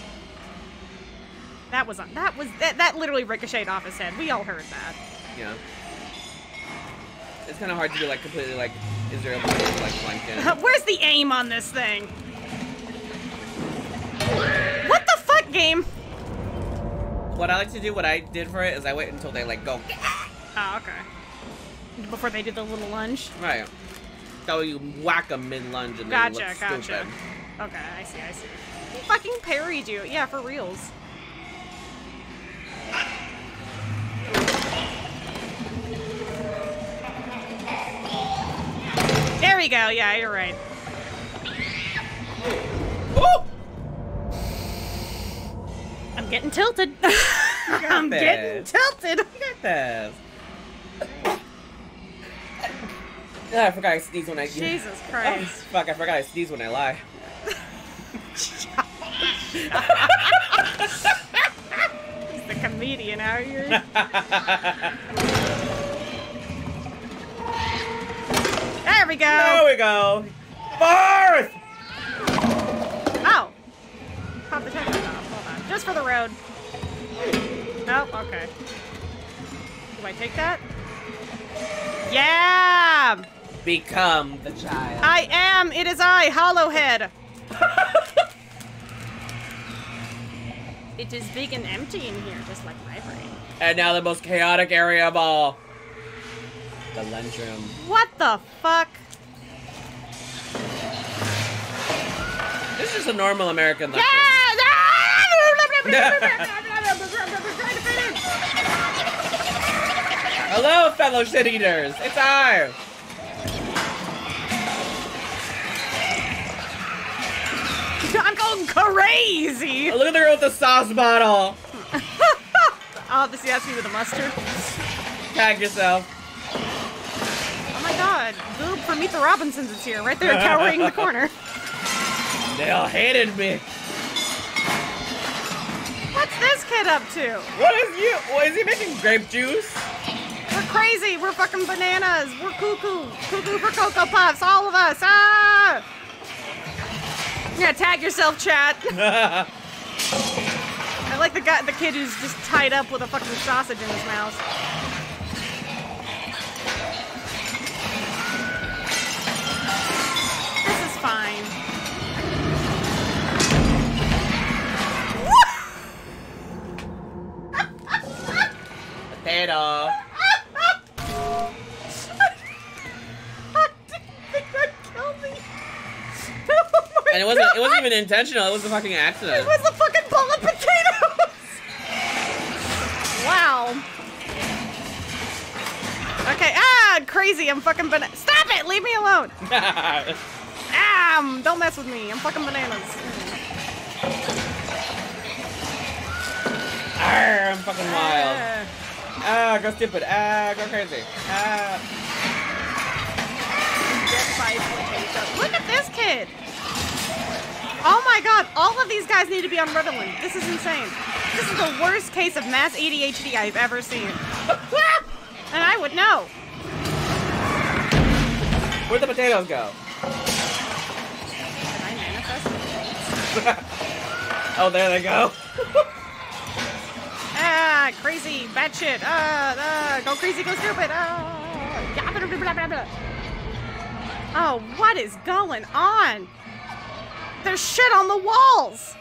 That literally ricocheted off his head. We all heard that. Yeah. It's kind of hard to do like completely like Israel like flanked in. Where's the aim on this thing? What the fuck, game? What I like to do, what I did for it, is I wait until they like go. Oh, okay. Before they do the little lunge. Right. So you whack them mid lunge and then Gotcha, look gotcha. stupid. Okay, I see. He fucking parried you. Yeah, for reals. There we go. Yeah, you're right. Ooh! I'm getting tilted. I'm getting tilted. You got this. I forgot I sneeze when I. Jesus Christ. Oh, fuck! I forgot I sneeze when I lie. He's the comedian out here. There we go. There we go. Fourth. Oh. Pop the check off. Hold on. Just for the road. Oh, okay. Do I take that? Yeah. Become the child. I am. It is I, Hollowhead. It is big and empty in here, just like my brain. And now the most chaotic area of all. The lunchroom. What the fuck? This is a normal American lunchroom. Hello, fellow shit eaters. It's I. I'm going crazy. Oh, look at the girl with the sauce bottle. Oh, this has me with the mustard. Tag yourself. Oh my god. Boob from Meet the Robinsons is here, right there, cowering in the corner. They all hated me. What's this kid up to? What is he making grape juice? We're crazy. We're fucking bananas. We're cuckoo. Cuckoo for Cocoa Puffs. All of us. Ah! Yeah, tag yourself, chat. I like the kid who's just tied up with a fucking sausage in his mouth. This is fine. Potato. And it wasn't even intentional. It was a fucking accident. It was a fucking bowl of potatoes. Wow. Okay. Ah, crazy. I'm fucking banana. Stop it. Leave me alone. Don't mess with me. I'm fucking bananas. Arr, I'm fucking wild. Go stupid. Go crazy. Get by potato. Look at this kid. Oh my god, all of these guys need to be on Ritalin. This is insane. This is the worst case of mass ADHD I've ever seen. And I would know. Where'd the potatoes go? Did I manifest it? Oh, there they go. Crazy, bad shit. Go crazy, go stupid. Oh, what is going on? There's shit on the walls.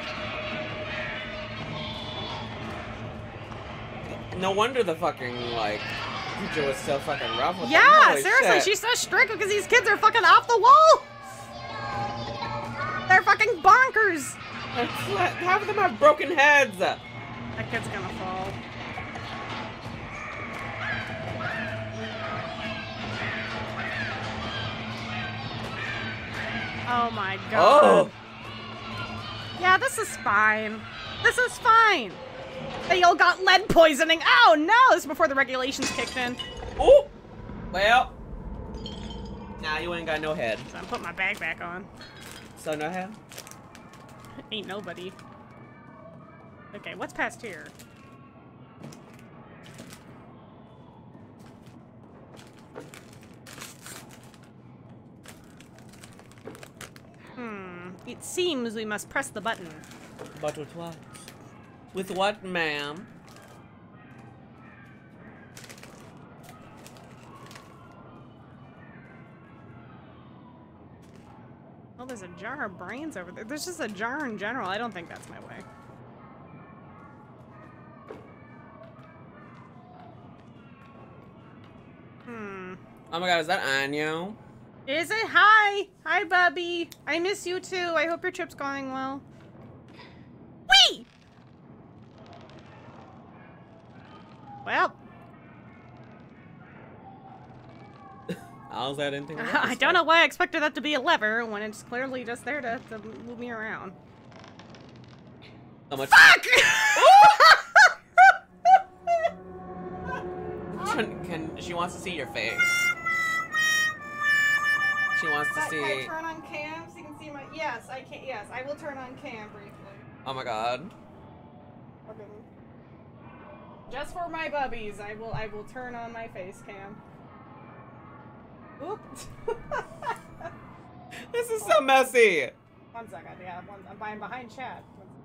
No wonder the fucking, like, teacher was so fucking rough with them. Yeah, Holy seriously, shit. she's so strict because these kids are fucking off the wall. They're fucking bonkers. Half of them have broken heads. That kid's gonna fall. Oh my god. Oh. Yeah, this is fine. This is fine. They all got lead poisoning. Oh no, this is before the regulations kicked in. Ooh. Well. Nah, you ain't got no head. So I'm putting my bag back on. So no head? Ain't nobody. Okay, what's past here? It seems we must press the button. But with what? With what, ma'am? Oh, there's a jar of brains over there. There's just a jar in general. I don't think that's my way. Oh my god, is that Anyo? Is it? Hi! Hi, Bubby. I miss you too. I hope your trip's going well. Whee! Well. How's that anything? I don't know why I expected that to be a lever when it's clearly just there to move me around. So much. Fuck! She wants to see your face. She wants to see. Can I turn on cam so you can see my? Yes, I can. Yes, I will turn on cam briefly. Oh my god. Okay. Just for my bubbies, I will turn on my face cam. Oops. This is so messy. 1 second. Yeah, I'm behind chat.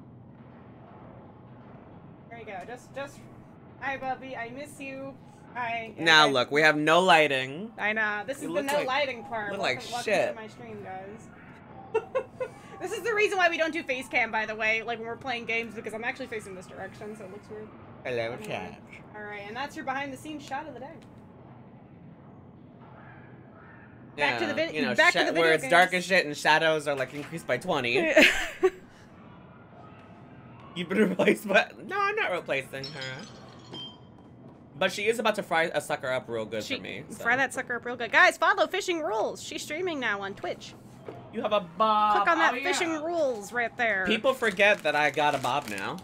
There you go. Just. Hi, Bubby. I miss you. Hi. Now look, we have no lighting. I know. This is the no lighting part. Look like welcome shit. to my stream, guys. This is the reason why we don't do face cam, by the way, like when we're playing games, because I'm actually facing this direction, so it looks weird. Hello, chat. Alright, and that's your behind-the-scenes shot of the day. Yeah, Back to the video. You know, Back to the video where it's games. dark as shit and shadows are like increased by 20. You've been replaced by. No, I'm not replacing her. But she is about to fry a sucker up real good for me. So. Fry that sucker up real good. Guys, follow Fishing Rules. She's streaming now on Twitch. You have a bob. Click on that Fishing Rules right there. People forget that I got a bob now.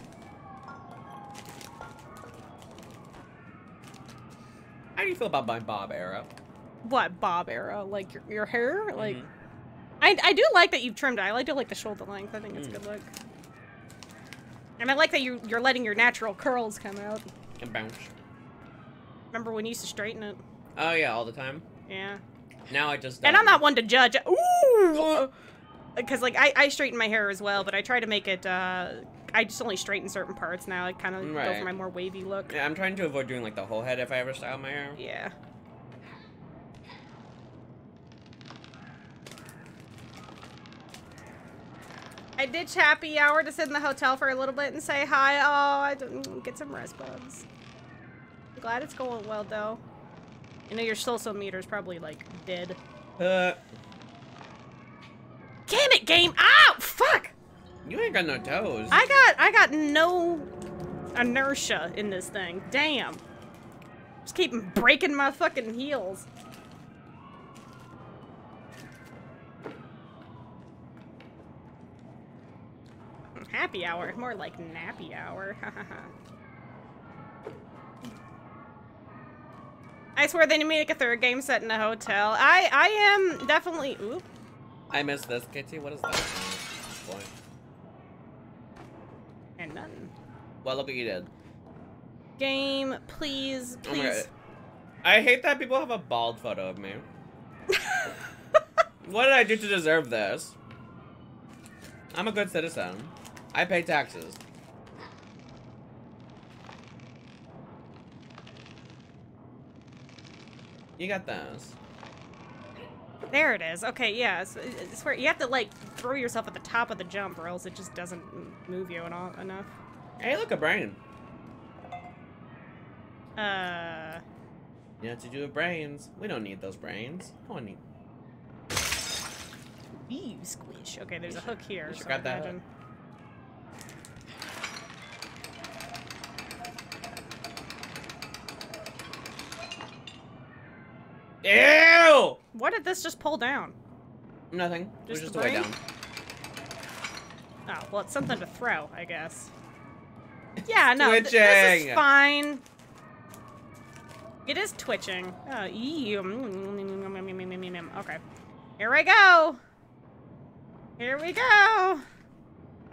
How do you feel about my bob arrow? What bob arrow? Like your hair? Like, I do like that you've trimmed it. I do like the shoulder length. I think it's a good look. And I like that you're letting your natural curls come out. And bounce. Remember when you used to straighten it? Oh yeah, all the time. Yeah. Now I just. And I'm not one to judge. Ooh. Because like I straighten my hair as well, but I try to make it. I just only straighten certain parts now. I kind of go for my more wavy look. Yeah, I'm trying to avoid doing like the whole head if I ever style my hair. Yeah. I ditched happy hour to sit in the hotel for a little bit and say hi. Oh, I didn't get some rest bugs. I'm glad it's going well though. You know your social meter's probably like dead. Damn it, game! Ow! Fuck! You ain't got no toes. I got no inertia in this thing. Damn. Just keep breaking my fucking heels. Happy hour, more like nappy hour. I swear they need me to make a third game set in a hotel. I am definitely. Oop. I missed this, Kitty. What is that? Boy. And nothing. Well, look what you did. Game, please, please. Oh my God. I hate that people have a bald photo of me. What did I do to deserve this? I'm a good citizen. I pay taxes. You got those. There it is. Okay, yeah. So, it's where you have to like throw yourself at the top of the jump, or else it just doesn't move you enough. Hey, look, a brain. You have to do with brains. We don't need those brains. I don't need. Ew, squish. Okay, there's a hook here. You got that hook. Ew! What did this just pull down? Nothing. It was just a way brain? down. Oh, well, it's something to throw, I guess. Yeah, no, this Twitching. is fine. It is twitching. Oh, ew. Okay. Here we go. Here we go.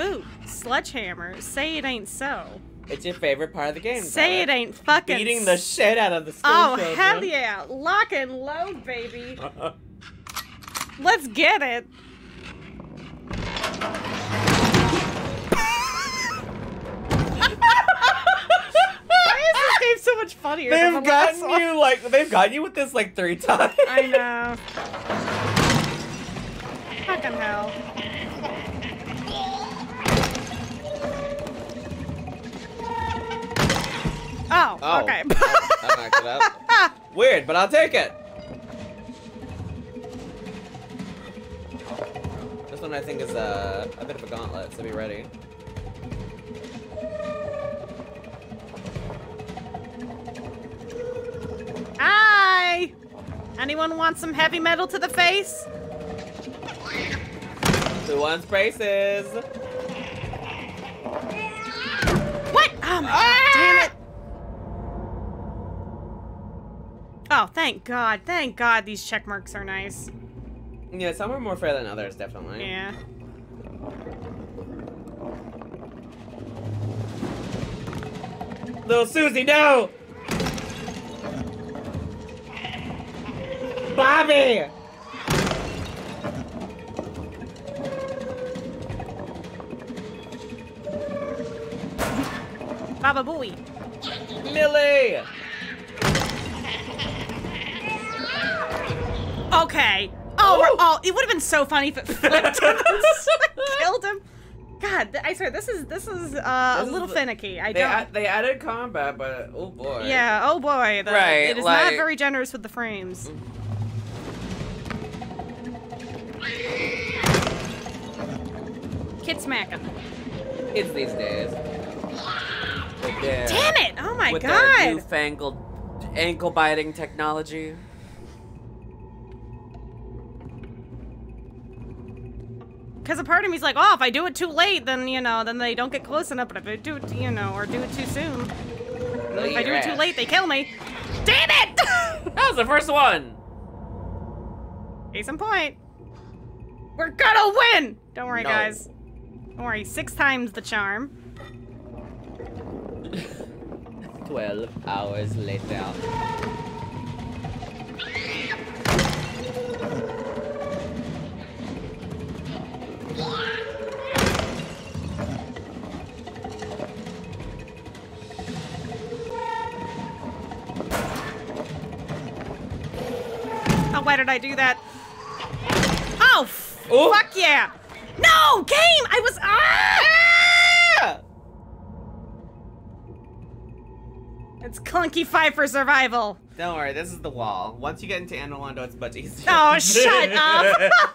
Ooh, sledgehammer. Say it ain't so. It's your favorite part of the game. Say it ain't fucking. Beating the shit out of the school Oh, children. hell yeah. Lock and load, baby. Let's get it. Why is this game so much funnier than the last one? They've gotten you with this like 3 times. I know. Fucking hell. Oh, okay. I knocked it out. Weird, but I'll take it. This one I think is a bit of a gauntlet, so be ready. Hi! Anyone want some heavy metal to the face? Who wants braces? What? Oh my god, damn it. Oh, thank God. Thank God these check marks are nice. Yeah, some are more fair than others, definitely. Yeah. Little Susie, no! Bobby! Baba Booey. Millie! Okay. Oh, it would have been so funny if it flipped and killed him. God, I swear this is a little finicky. They added combat, but oh boy. Yeah. Oh boy. Right. It is not very generous with the frames. Kid smacking. Kids these days. Damn it! Oh my with god! Their newfangled ankle-biting technology. Because a part of me's like, oh, if I do it too late, then, you know, then they don't get close enough. But if I do it, you know, or do it too soon, if I do it too late, they kill me. Damn it! That was the first one. Case in point. We're gonna win! Don't worry, guys. Don't worry, 6 times the charm. 12 hours later. Oh, why did I do that? Oh, fuck yeah! No, game! I was It's clunky 5 for survival. Don't worry, this is the wall. Once you get into Anor Londo, it's much easier. Oh, shut up!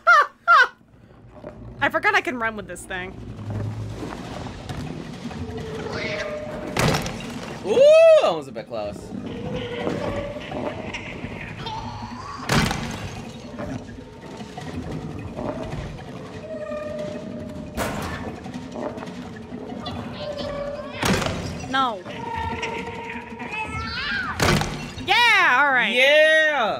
I forgot I can run with this thing. Ooh, that was a bit close. No. Yeah, all right. Yeah.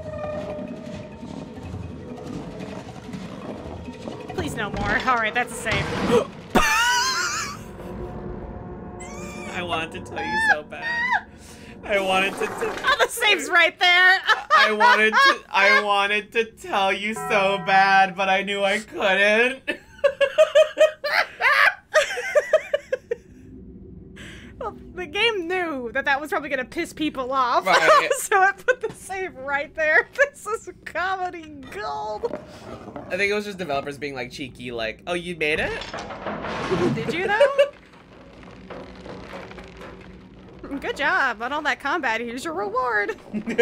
Please no more. All right, that's a save. I wanted to tell you so bad. I wanted to. Oh, the save's right there. I wanted to tell you so bad, but I knew I couldn't. Well, the game knew that was probably gonna piss people off, right. So it put the save right there. This is comedy gold. I think it was just developers being like cheeky, like, "Oh, you made it? Did you though? Good job on all that combat. Here's your reward."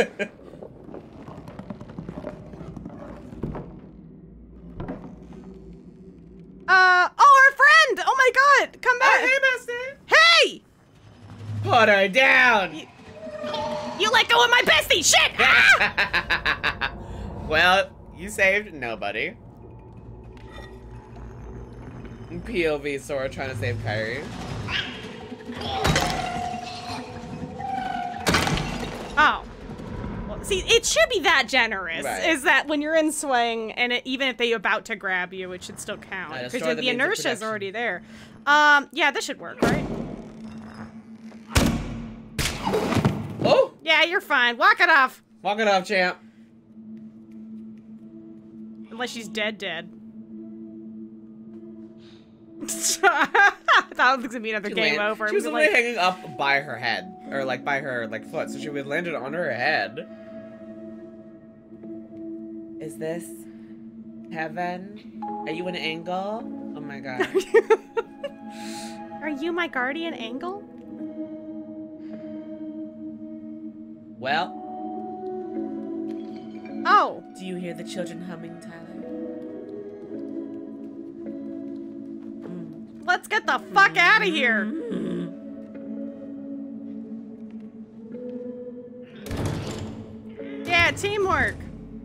Oh, our friend! Oh my god! Come back! Hey, bestie! Hey! Put her down! You let go of my bestie! Shit! Ah! Well, you saved nobody. POV Sora trying to save Kairi. Oh. Well, See, it should be that generous. Right. Is that when you're in swing, and even if they're about to grab you, it should still count because destroy the the means of inertia is protection. already there. Yeah, this should work, right? Oh! Yeah, you're fine. Walk it off. Walk it off, champ. Unless she's dead. I thought it was gonna be another game over. She was We'd be literally hanging up by her head, or like by her like foot, so she would land it on her head. Is this heaven? Are you an angel? Oh my god. Are you my guardian angel? Well. Oh. Do you hear the children humming, Tyler? Let's get the fuck out of here. Yeah, teamwork.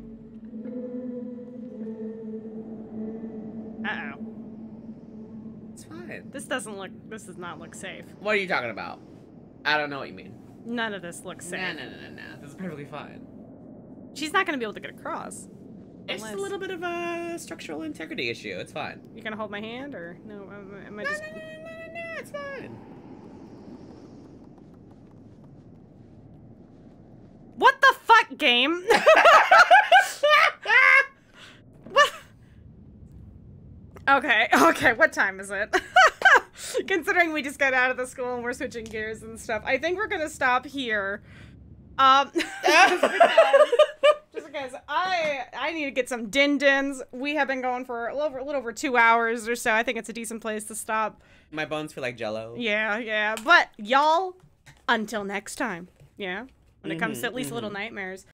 Uh-oh. It's fine. This does not look safe. What are you talking about? I don't know what you mean. None of this looks safe. No. This is perfectly fine. She's not gonna be able to get across. It's a little bit of a structural integrity issue. It's fine. You gonna hold my hand, or no? Am I just... No, it's fine. What the fuck, game? What? Okay, what time is it? Considering we just got out of the school and we're switching gears and stuff, I think we're gonna stop here. Just because I need to get some din-dins. We have been going for a little over 2 hours or so. I think it's a decent place to stop. My bones feel like Jello. Yeah. But y'all, until next time. Yeah. When it comes to at least Little Nightmares.